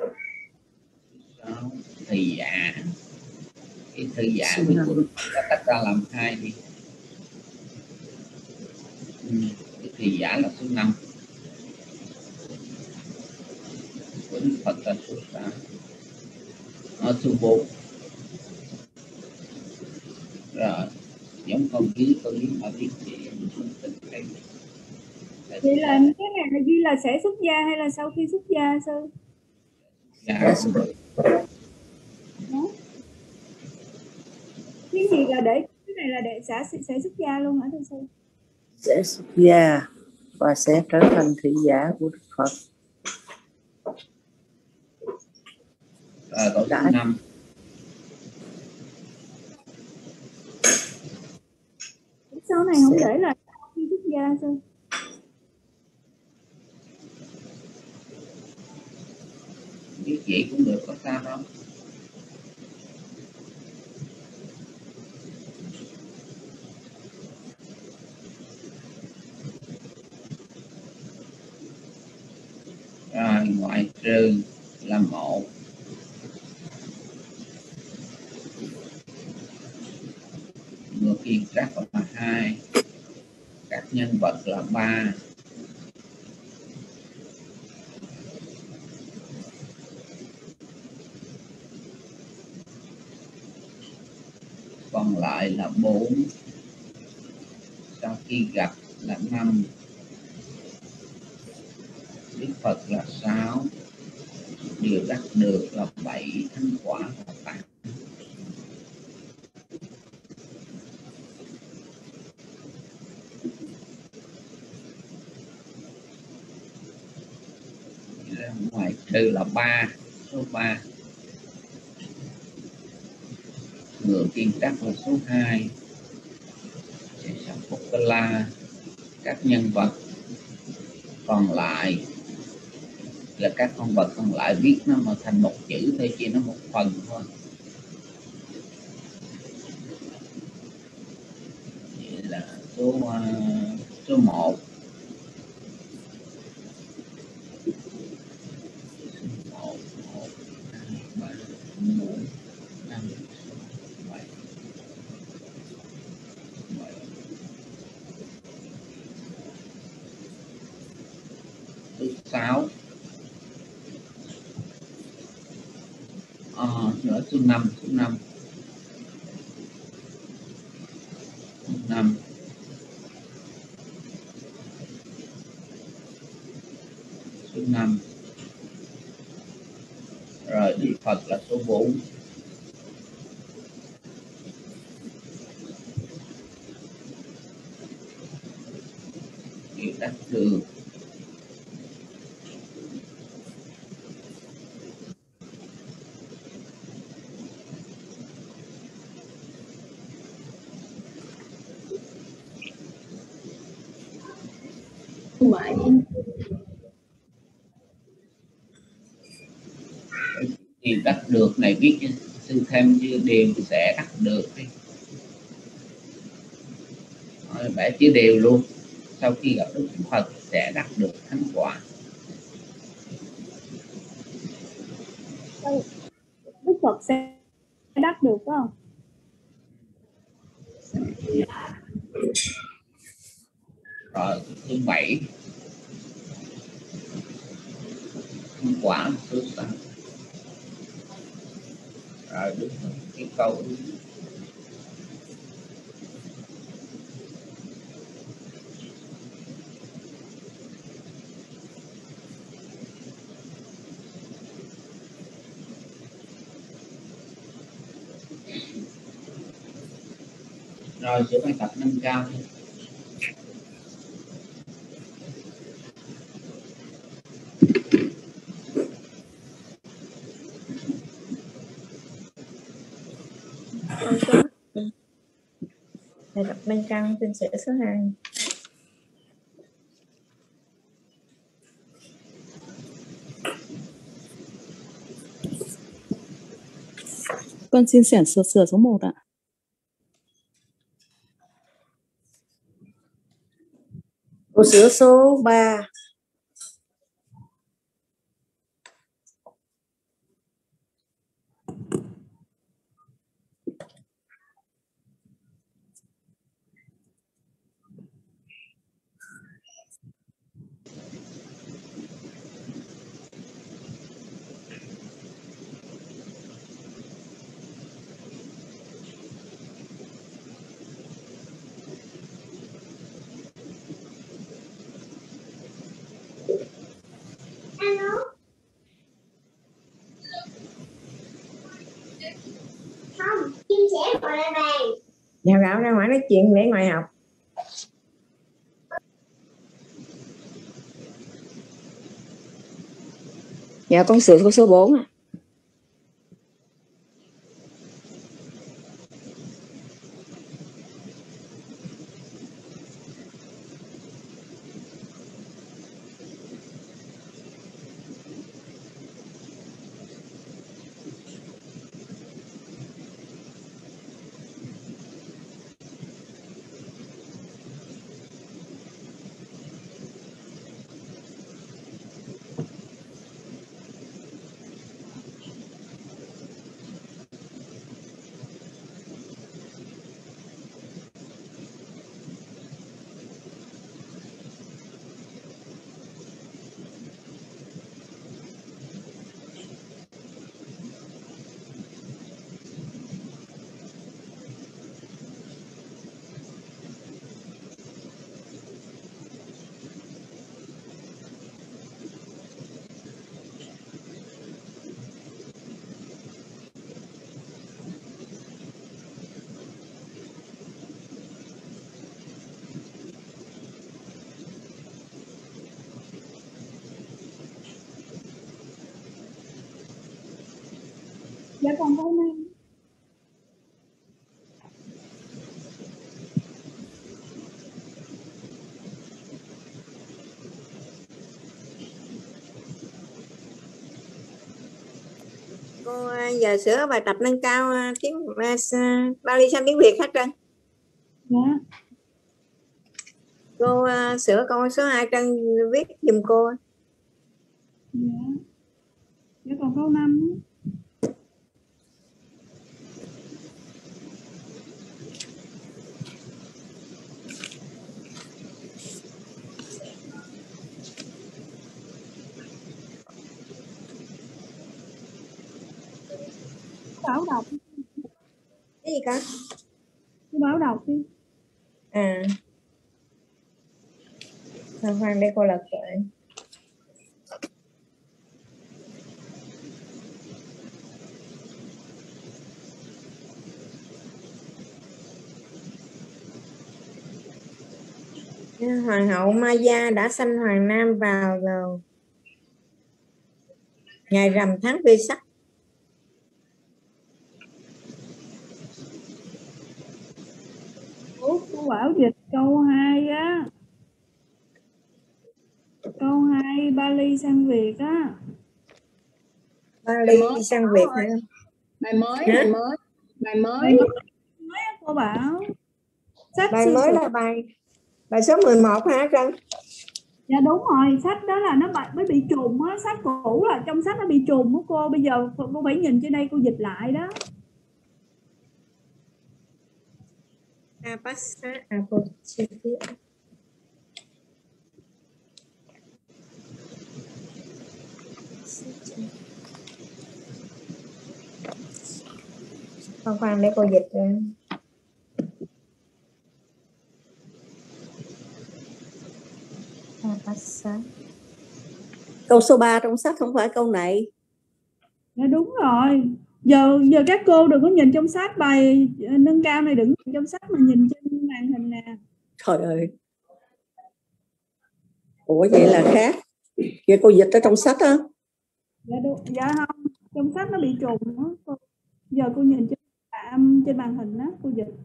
6. Thị giả. Cái thị giả ta tách ra làm 2 đi. Cái thị giả là số 5. Vẫn Phật là số 6. Ở số 4. Rồi, giống câu dưới mà biết gì vậy là cái này là ghi là sẽ xuất gia hay là sau khi xuất gia sư? Dạ. Cái gì là để cái này là để sẽ xuất gia luôn hả thưa sư? Sẽ xuất gia và sẽ trở thành thị giả của Đức Phật. Câu số 5. Sau này không để là khi xuất gia sư. Biết vậy cũng được, có sao đâu. Rồi, ngoại trừ là 1. Ngược kiên trắc là 2. Các nhân vật là 3. Còn lại là 4. Sau khi gặp là 5. Đức Phật là 6. Điều đắc được là 7. Thánh quả là 8. Ngoại trừ là 3. Số 3. Ngựa kiên trắc là số 2. Sẽ sản phục la. Các nhân vật còn lại là các con vật còn lại viết nó mà thành một chữ thôi, chỉ nó một phần thôi. Vậy là số 1. Số 6. Nữa số 5. Số 5. Số 5. Rồi Đức Phật là số 4. Điều đắc được điều đắc được này viết cho sư thêm chứ điều sẽ đắc được đi. Vẽ chữ đều luôn. Sau khi gặp Đức Phật sẽ đắc được thánh quả. Đức Phật sẽ đắc được phải không? Rồi thứ 7. Thánh quả số 6. Rồi Đức Phật cái câu rồi sửa bài tập nâng cao thôi. Bài tập nâng cao trên sẻ số 2. Con xin sửa số 1 ạ. sửa số 3. Không, chim sẻ ngồi lên bàn. Nhà gạo ra ngoài nói chuyện để ngoài học. Dạ con sửa của số 4 ạ. Dạ còn câu 5. Cô giờ sửa bài tập nâng cao tiếng Bali sang tiếng Việt hết trơn. Dạ. Cô sửa câu số 2 Trân viết giùm cô. Dạ. Dạ còn câu 5. Bảo đọc. Cái gì cả? Cô Bảo đọc đi. À. Khoan để cô lật lại. Hoàng hậu Maya đã sanh Hoàng Nam vào ngày rằm tháng Vesak. Cô Bảo dịch câu 2 á. Câu 2 Bali sang Việt á. Bali sang Việt hả? Bài mới. Mới cô Bảo. Sách Bài mới là bài số 11 hả Trân? Dạ đúng rồi, sách đó là nó mới bị trùng á, sách cũ là trong sách nó bị trùng á cô, bây giờ cô phải nhìn trên đây cô dịch lại đó. Apasa apostrophe. Khoan để cô dịch ra. Câu số 3 trong sách không phải câu này. Dạ đúng rồi. Giờ các cô đừng có nhìn trong sách, bài nâng cao này đừng nhìn trong sách mà nhìn trên màn hình nè. Trời ơi. Ủa vậy là khác. Vậy cô dịch ở trong sách á? Dạ đúng. Dạ không, trong sách nó bị trùng đó. Giờ cô nhìn trên màn hình đó, cô dịch.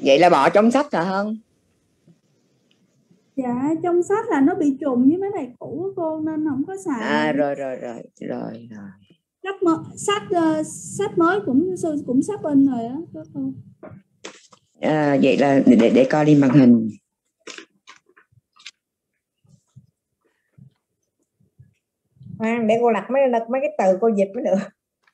Vậy là bỏ trong sách hả Hân? Dạ trong sách là nó bị trùng với mấy bài cũ của cô nên không có xài. Rồi. Sách mới cũng sắp in rồi á. Vậy là để coi đi màn hình. Để cô lật mấy cái từ cô dịch mới được.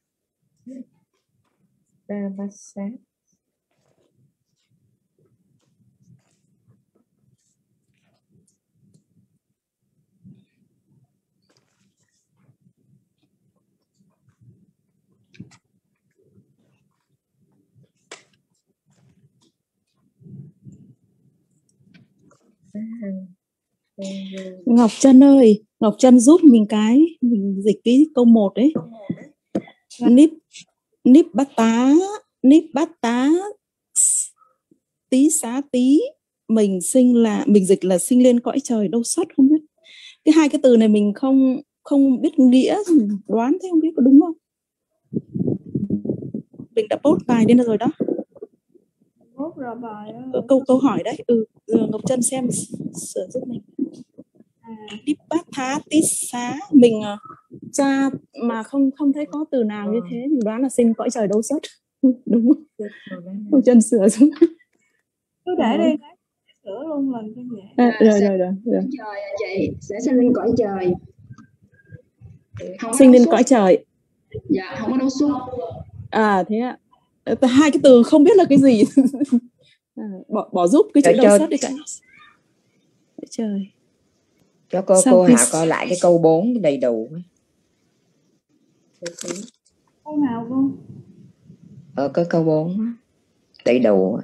Ngọc Trân ơi, Ngọc Trân giúp mình mình dịch cái câu 1 đấy. Nip bát tá tí xá tí, mình dịch là sinh lên cõi trời đâu xuất, không biết. Cái hai cái từ này mình không biết nghĩa, đoán thế không biết có đúng không? Mình đã post bài lên rồi đó. Post rồi bài. Câu hỏi đấy. Ngọc Trân xem sửa giúp mình. Nip bát thá tí xá, mình tra mà không thấy có từ nào như thế, mình đoán là sinh cõi trời đâu xuất. Đúng không? Ngọc Trân sửa xuống. Cứ để đi, sửa luôn lần cho dễ. Rồi. Trời chị sẽ sinh lên cõi trời. Sinh lên cõi trời. Dạ, không có đâu xuất. Thế ạ. Hai cái từ không biết là cái gì. Bỏ giúp cái chữ đâu xuất đi cả. Trời. Cho cô Hảo coi lại cái câu 4 đầy đủ. Câu nào cô? Cái câu 4 đầy đủ.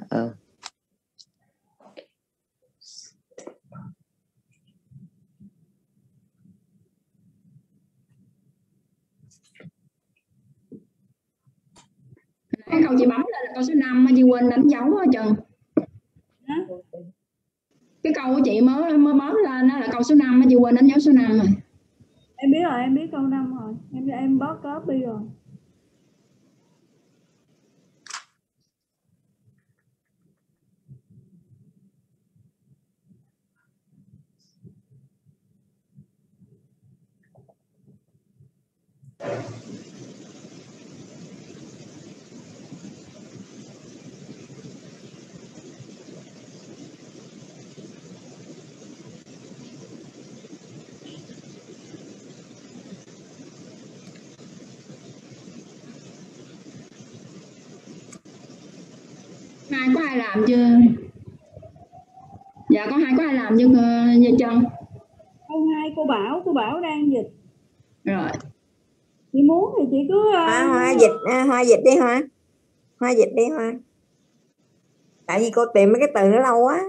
Cái câu chị bấm là câu số 5 mà chị quên đánh dấu hết trơn. Cái câu của chị mới bấm lên nó là câu số 5 mà chị quên đánh dấu số 5 rồi. Em biết rồi, em biết câu 5 rồi. Em bóp copy rồi. Có ai làm chưa? Dạ có ai làm chưa Trân? Câu 2 cô Bảo đang dịch. Rồi. Chị muốn thì chị cứ Hoa dịch đi Hoa. Hoa dịch đi Hoa. Tại vì cô tìm mấy cái từ nó lâu quá.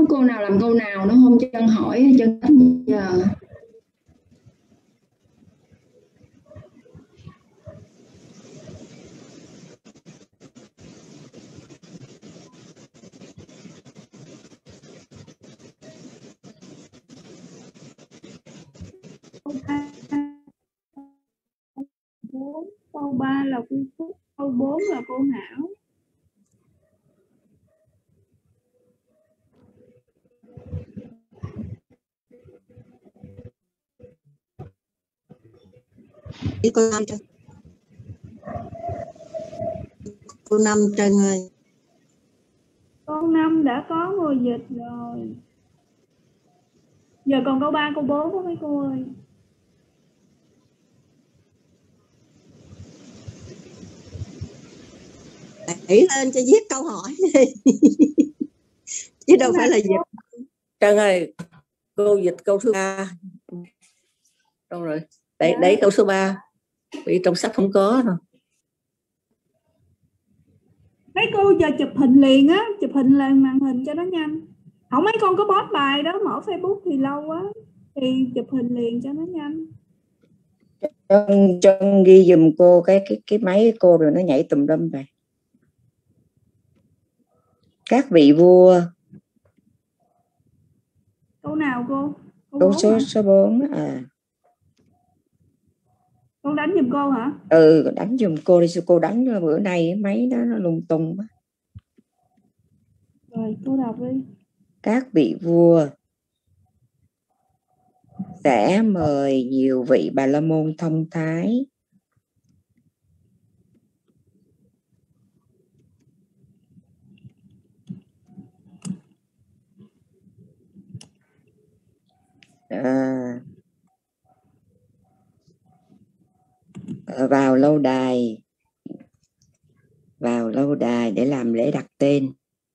cô nào làm câu nào nó không chân hỏi chân giờ. Câu 3 là cô Phúc, câu 4 là cô Hảo. Cô Năm Trân ơi. Câu 5 đã có người dịch rồi. Giờ còn câu 3, câu 4 có mấy cô ơi. Đẩy lên cho viết câu hỏi đi. Chứ đâu phải là dịch. Trân ơi, cô dịch câu thứ 3. Đâu rồi? Đẩy câu số 3. Vì trong sách không có đâu. Mấy cô giờ chụp hình liền á, chụp hình lên màn hình cho nó nhanh. Không mấy con có post bài đó, mở Facebook thì lâu quá. Thì chụp hình liền cho nó nhanh. Trân ghi giùm cô cái máy cô rồi nó nhảy tùm lum vậy. Các vị vua. Câu nào cô? Câu số 4 à. Con đánh giùm cô hả? Ừ, đánh giùm cô đi, cô đánh bữa nay máy đó nó lung tung quá. Rồi, cô đọc đi. Các vị vua sẽ mời nhiều vị Bà La Môn thông thái vào lâu đài để làm lễ đặt tên,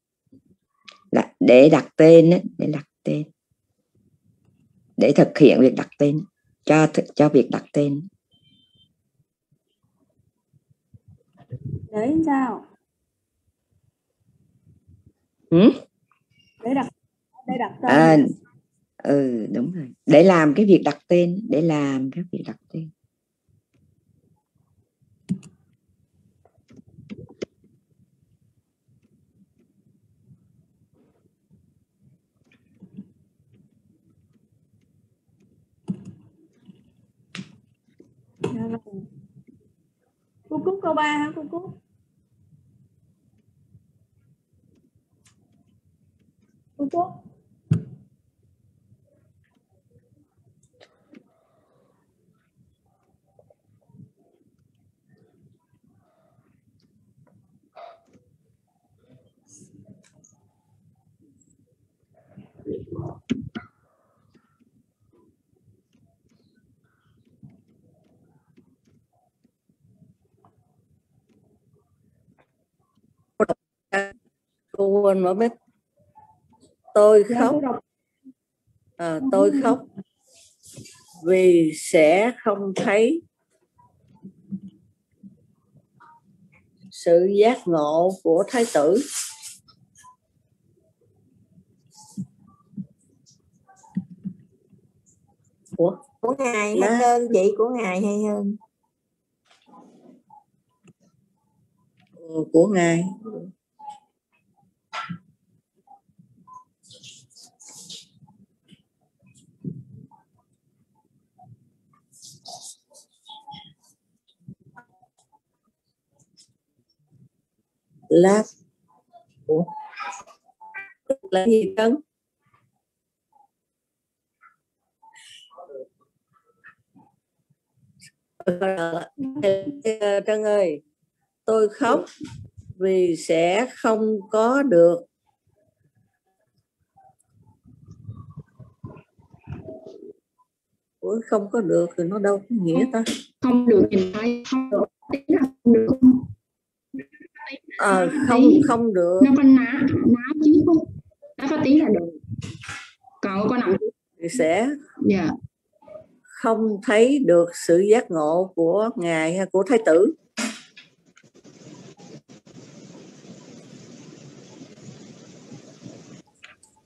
để đặt tên để thực hiện việc đặt tên cho việc đặt tên. Để sao? Để đặt tên. Đúng rồi, để làm cái việc đặt tên, Cô Cúc câu 3 hả cô Cúc? Cô Cúc. Cô quên mở bếp. Tôi khóc. Tôi khóc vì sẽ không thấy sự giác ngộ của Thái tử. Của ngài hay hơn chị, của ngài hay hơn? Của ngài. Là gì Trân? Trân ơi, tôi khóc vì sẽ không có được không có được thì nó đâu có nghĩa ta. Không được nhìn thấy, không được không được. Nó có ná chứ không? Nó có tí là được. Còn có nằm thì sẽ không thấy được sự giác ngộ của ngài hay của Thái tử.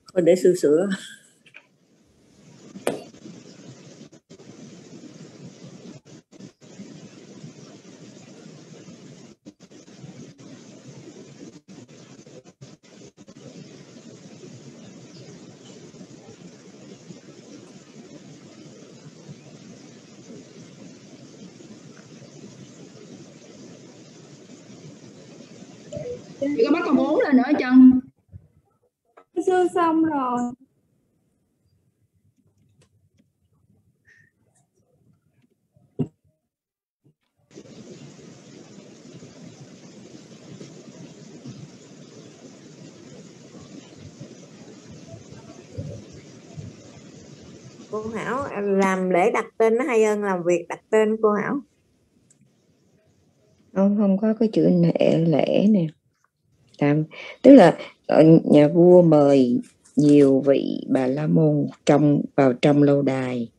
Thôi để sư sửa. Chị có bắt câu 4 lên nữa chân. Sư xong rồi. Cô Hảo làm lễ đặt tên nó hay hơn làm việc đặt tên cô Hảo. Không có cái chữ lễ nè. Tức là nhà vua mời nhiều vị Bà La Môn vào trong lâu đài,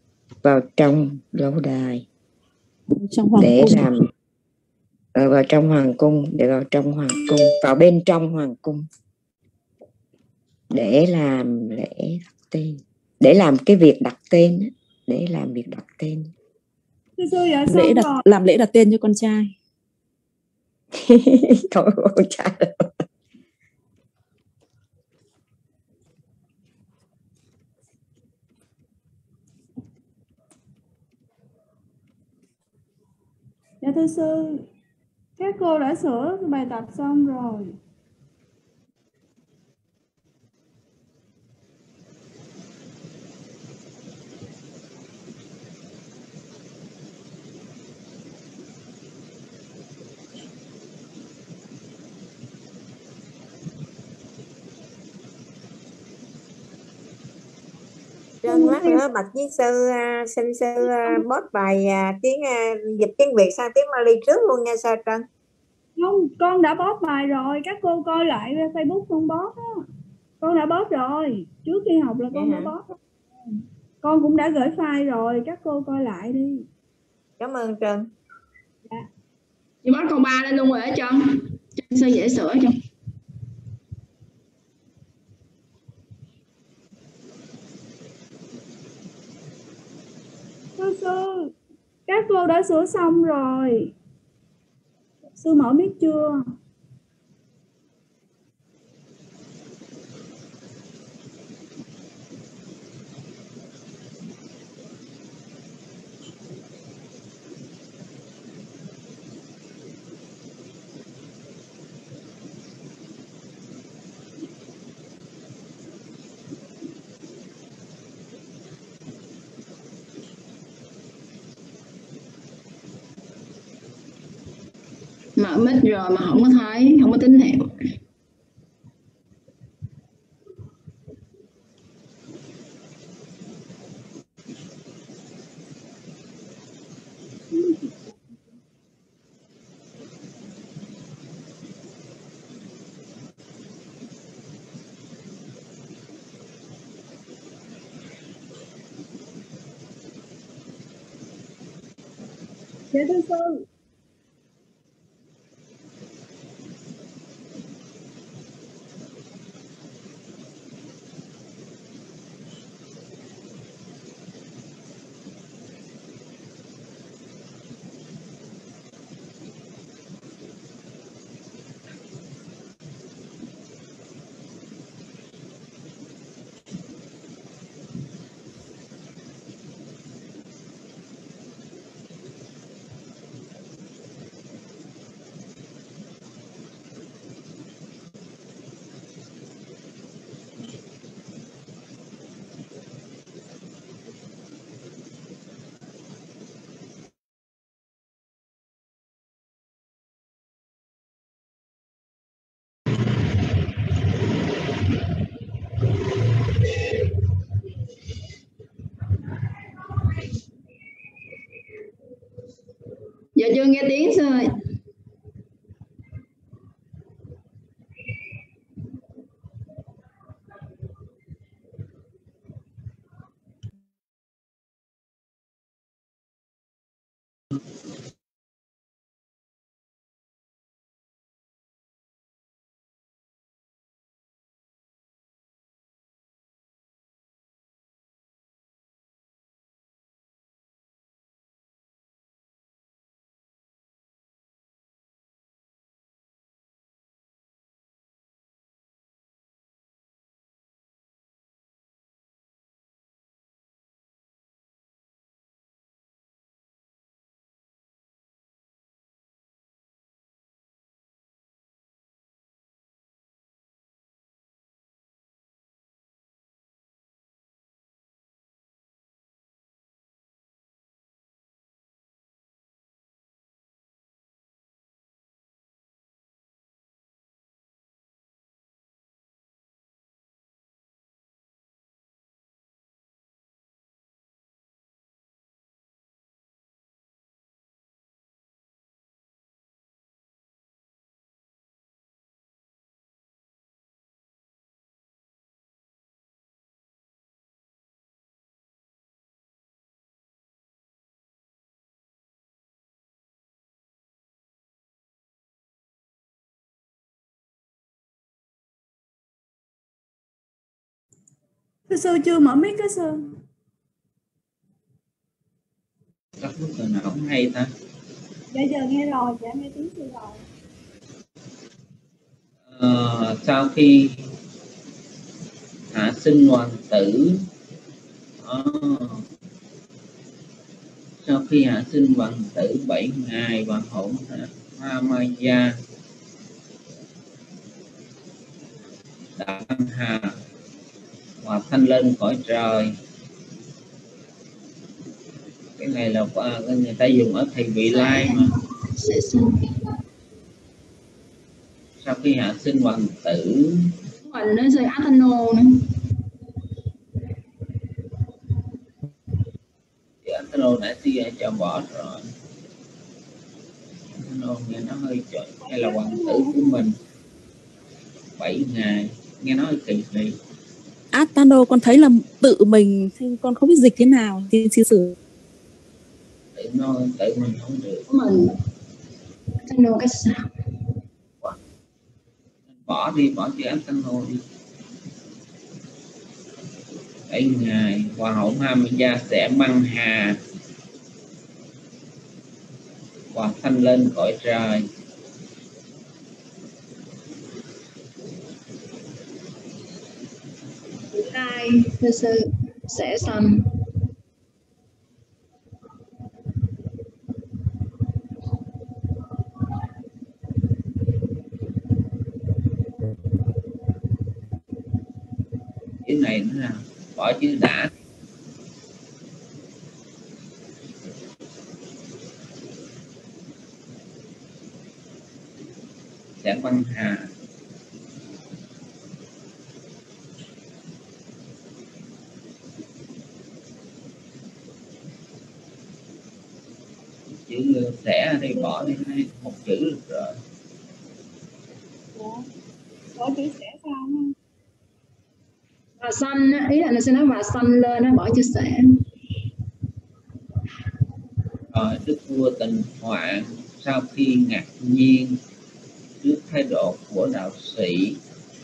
để làm vào trong hoàng cung, vào bên trong hoàng cung để làm lễ đặt tên, để làm cái việc đặt tên, Làm lễ đặt tên cho con trai. Không có con trai. Dạ thưa sư, các cô đã sửa bài tập xong rồi. Trên lát nữa bạch với sư xin sư post bài dịch tiếng Việt sang tiếng Mali trước luôn nha Sa Trân. Không, con đã post bài rồi, các cô coi lại Facebook con post á. Con đã post rồi, trước khi học là con đã post. Con cũng đã gửi file rồi, các cô coi lại đi. Cảm ơn Trân. Dạ. Chị bắt câu 3 lên luôn rồi hả Trân? Sư dễ sửa Trân. Sư, các cô đã sửa xong rồi. Sư mở mic chưa? Mở mic rồi mà không có thấy, không có tín hiệu. Dạ thưa sư. Dạ chưa nghe tiếng sư ơi. Sư chưa mở mic á sư. Các lúc nào không hay ta. Dạ giờ nghe rồi, dạ nghe tiếng sư rồi. Sau khi hạ sinh hoàng tử, sau khi hạ sinh hoàng tử 7 ngày và hỗn Hoa Maya đã băng hà và thanh lên cõi trời. Cái này là người ta dùng ở thầy Vị Lai mà. Sau khi hạ sinh hoàng tử mình nó rơi Athano nữa. Thì Athano nãy thì cho bỏ rồi. Athano nghe nó hơi chọi, hay là hoàng tử của mình 7 ngày, nghe nói kỳ kỳ. Athano con thấy là tự mình, con không biết dịch thế nào thì sư sử. Tự mình không được. Mình Athano cái sao? Bỏ đi, bỏ chữ Athano đi. 7 ngày Hoa hậu Hamaya sẽ băng hà và thanh lên cõi trời. Ai sư sẽ sanh. Chữ này nữa là bỏ chữ đã. Sẽ băng hà. Chữ sẽ đi bỏ đi, một chữ được rồi. Bỏ chữ sẽ sao không? Và sanh, ý là nó sẽ nói và sanh lên, nó bỏ chữ sẽ. Rồi Đức vua Tịnh Hoạn sau khi ngạc nhiên trước thái độ của đạo sĩ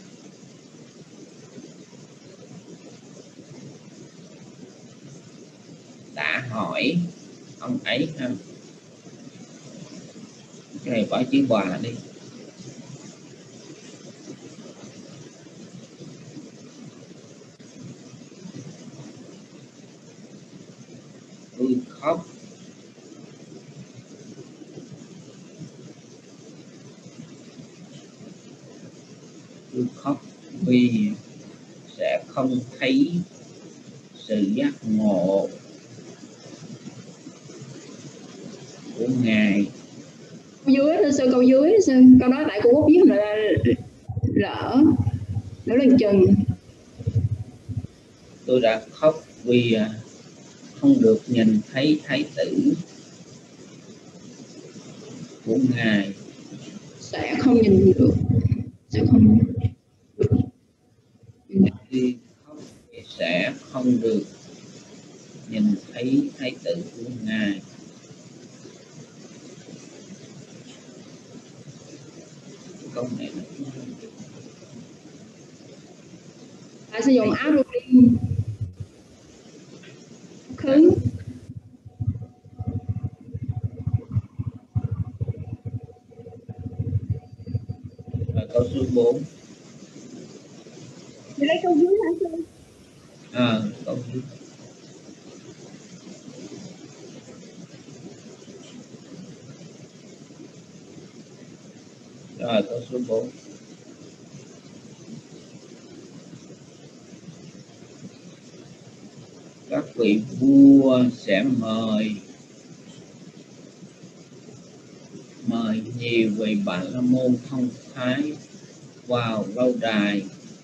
đã hỏi ông ấy ha. Cái này bỏ chữ bà đi. Tôi khóc vì sẽ không thấy sự giác ngộ của Ngài. Câu dưới, sư câu dưới, sư câu đó tại cô Út viết là lỡ lên chừng. Tôi đã khóc vì không được nhìn thấy thái tử của Ngài. Sẽ không nhìn được. Sẽ không Khi khóc sẽ không được nhìn thấy thái tử của Ngài. Câu này phải sử dụng áo ruling khứ. Rồi câu số 4. Thì lấy câu dưới hả sư? Câu dưới. Rồi câu số 4. Các vị vua sẽ mời nhiều vị Bà La Môn thông thái vào lâu đài.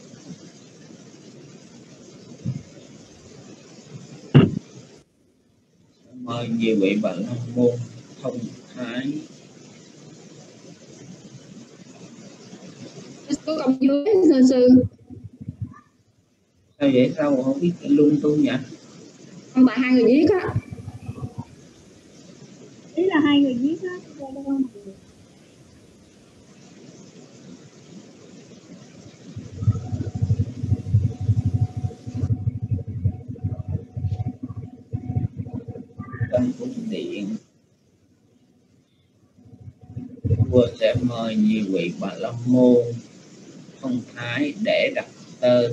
Mời nhiều vị Bà La Môn thông thái. Có câu dưới sư. Sao vậy? Sao không biết lung tung vậy? Không tại hai người viết á. Ý là hai người viết á. vua sẽ mời nhiều vị Bà La Môn thông thái để đặt tên.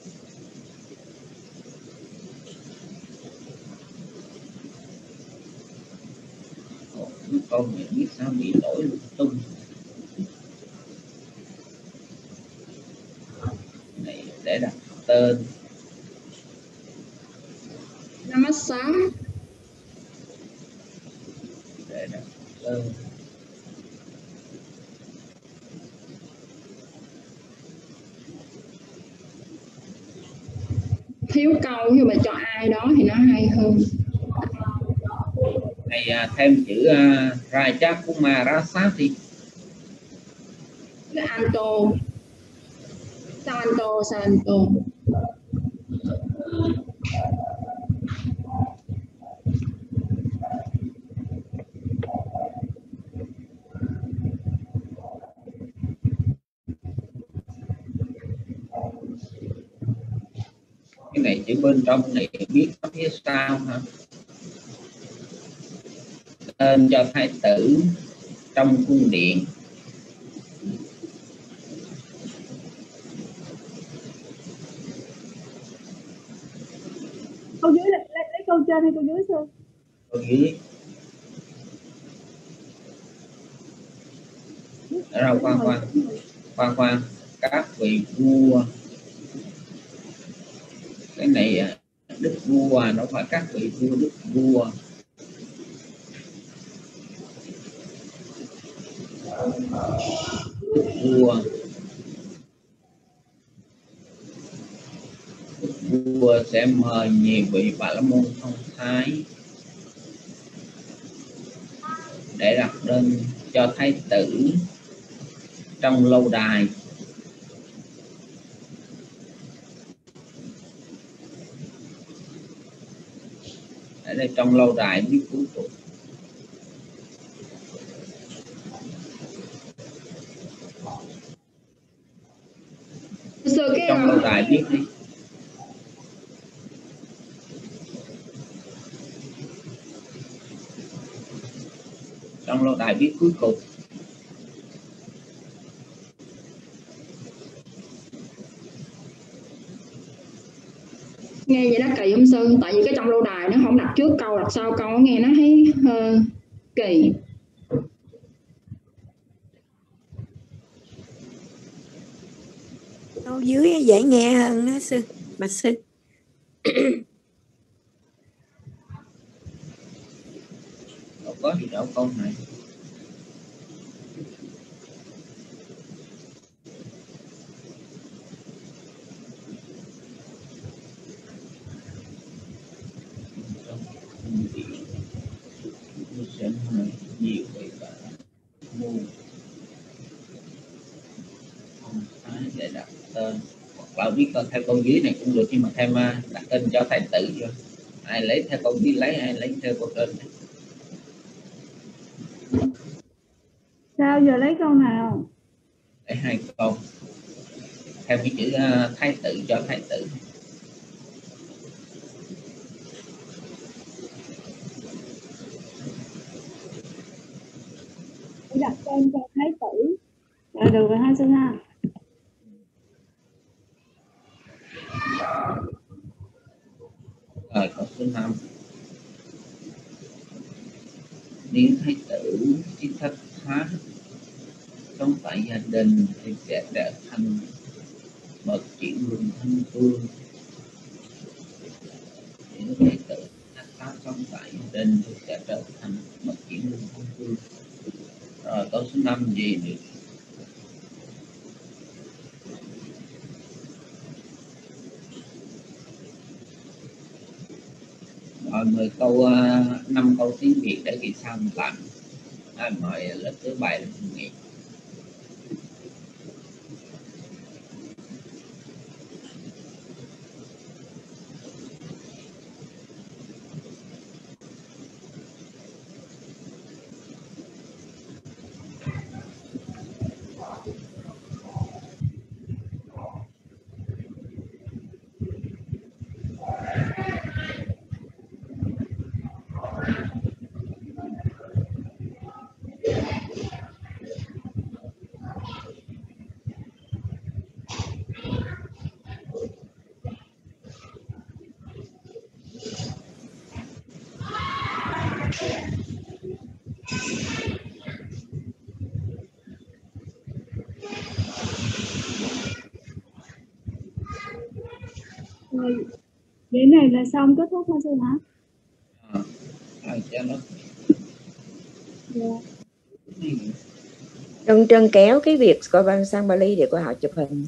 Con này biết sao bị lỗi lung tung này, để đặt tên. Namaskar. Để đặt tên. Thiếu câu nhưng mà cho ai đó thì nó hay hơn. Này thêm chữ Raja Kumarasati. Cái Anto. Santo. Cái này chữ bên trong này biết phía sau hả? Tên cho thái tử trong cung điện. Câu dưới lấy câu trên hay câu dưới sư? Câu dưới. Rồi khoan các vị vua. Cái này đức vua, nó phải các vị vua, đức vua. Đức vua. Đức vua sẽ mời nhiều vị Bà La Môn thông thái để đặt tên cho thái tử trong lâu đài. Ở đây trong lâu đài biết cuối cùng. Trong lâu đài biết đi. Trong lâu đài biết cuối cùng. Nghe vậy nó kỳ không sư? Tại vì cái trong lâu đài nó không đặt trước câu, đặt sau câu, nghe nó thấy kỳ. Câu dưới dễ nghe hơn đó sư, bạch sư. Đâu có gì đâu câu này. Sẽ nhiều vị Bà La Môn thông thái để đặt tên, hoặc là biết theo câu dưới này cũng được, nhưng mà thêm đặt tên cho thái tử rồi. Ai lấy theo câu dưới lấy, ai lấy theo câu trên. Sao giờ lấy câu nào? Lấy 2 câu theo cái chữ thái tử cho thái tử. Đặt tên cho thái tử. Rồi được rồi ha sư ha. Rồi câu số 5. Nếu thái tử chỉ thất thoát sống tại gia đình thì sẽ trở thành bậc chỉ luân thân vương. Nếu thái tử thất thoát sống tại gia đình thì sẽ trở thành bậc chỉ luân thân vương. Rồi câu số 5 gì được? Rồi 10 câu 5 câu tiếng Việt để kỳ sau mình làm. Mời lớp thứ 7 là nghỉ. Vậy này là xong kết thúc hả sư hả? Cho nó Trân kéo cái việc coi văn sang Bali để cô họ chụp hình.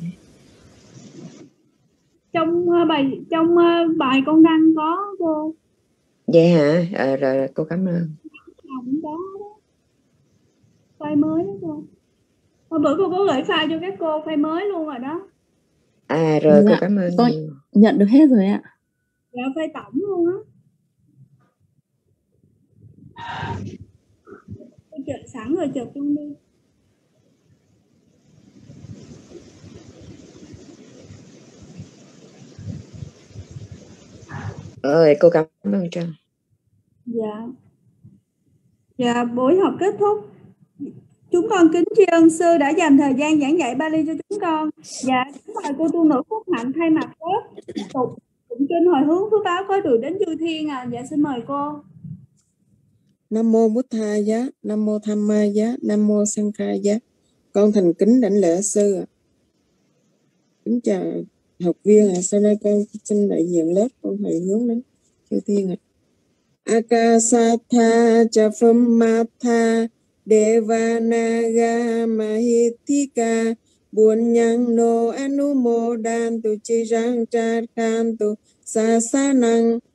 Trong bài con đăng có cô. Vậy hả? Rồi cô cảm ơn. Không có đó. File mới đó cô. Hôm bữa cô có gửi file cho các cô, file mới luôn rồi đó. Rồi cô cảm ơn. Con nhận được hết rồi ạ. Dạ file tổng luôn á. Chụp sẵn rồi chụp luôn đi. Cô cảm ơn Trân. Dạ, buổi học kết thúc. Chúng con kính tri ân sư đã dành thời gian giảng dạy Bali cho chúng con. Dạ, kính mời cô tu nữ Phúc Hạnh thay mặt lớp tụng kinh hồi hướng phước báo có được đến chư thiên. Dạ, xin mời cô. Nam mô Bụt Thà Giá, Nam mô Tham Ma Giá, Nam mô Sang Kha Giá. Con thành kính đảnh lễ sư. Kính chào học viên. Sau đây con xin đại diện lớp con hồi hướng đến chư thiên. Akasatha Chafamatha Devanaga Mahithika Bunyang no Anumodantu Chirang Charkantu Sasanang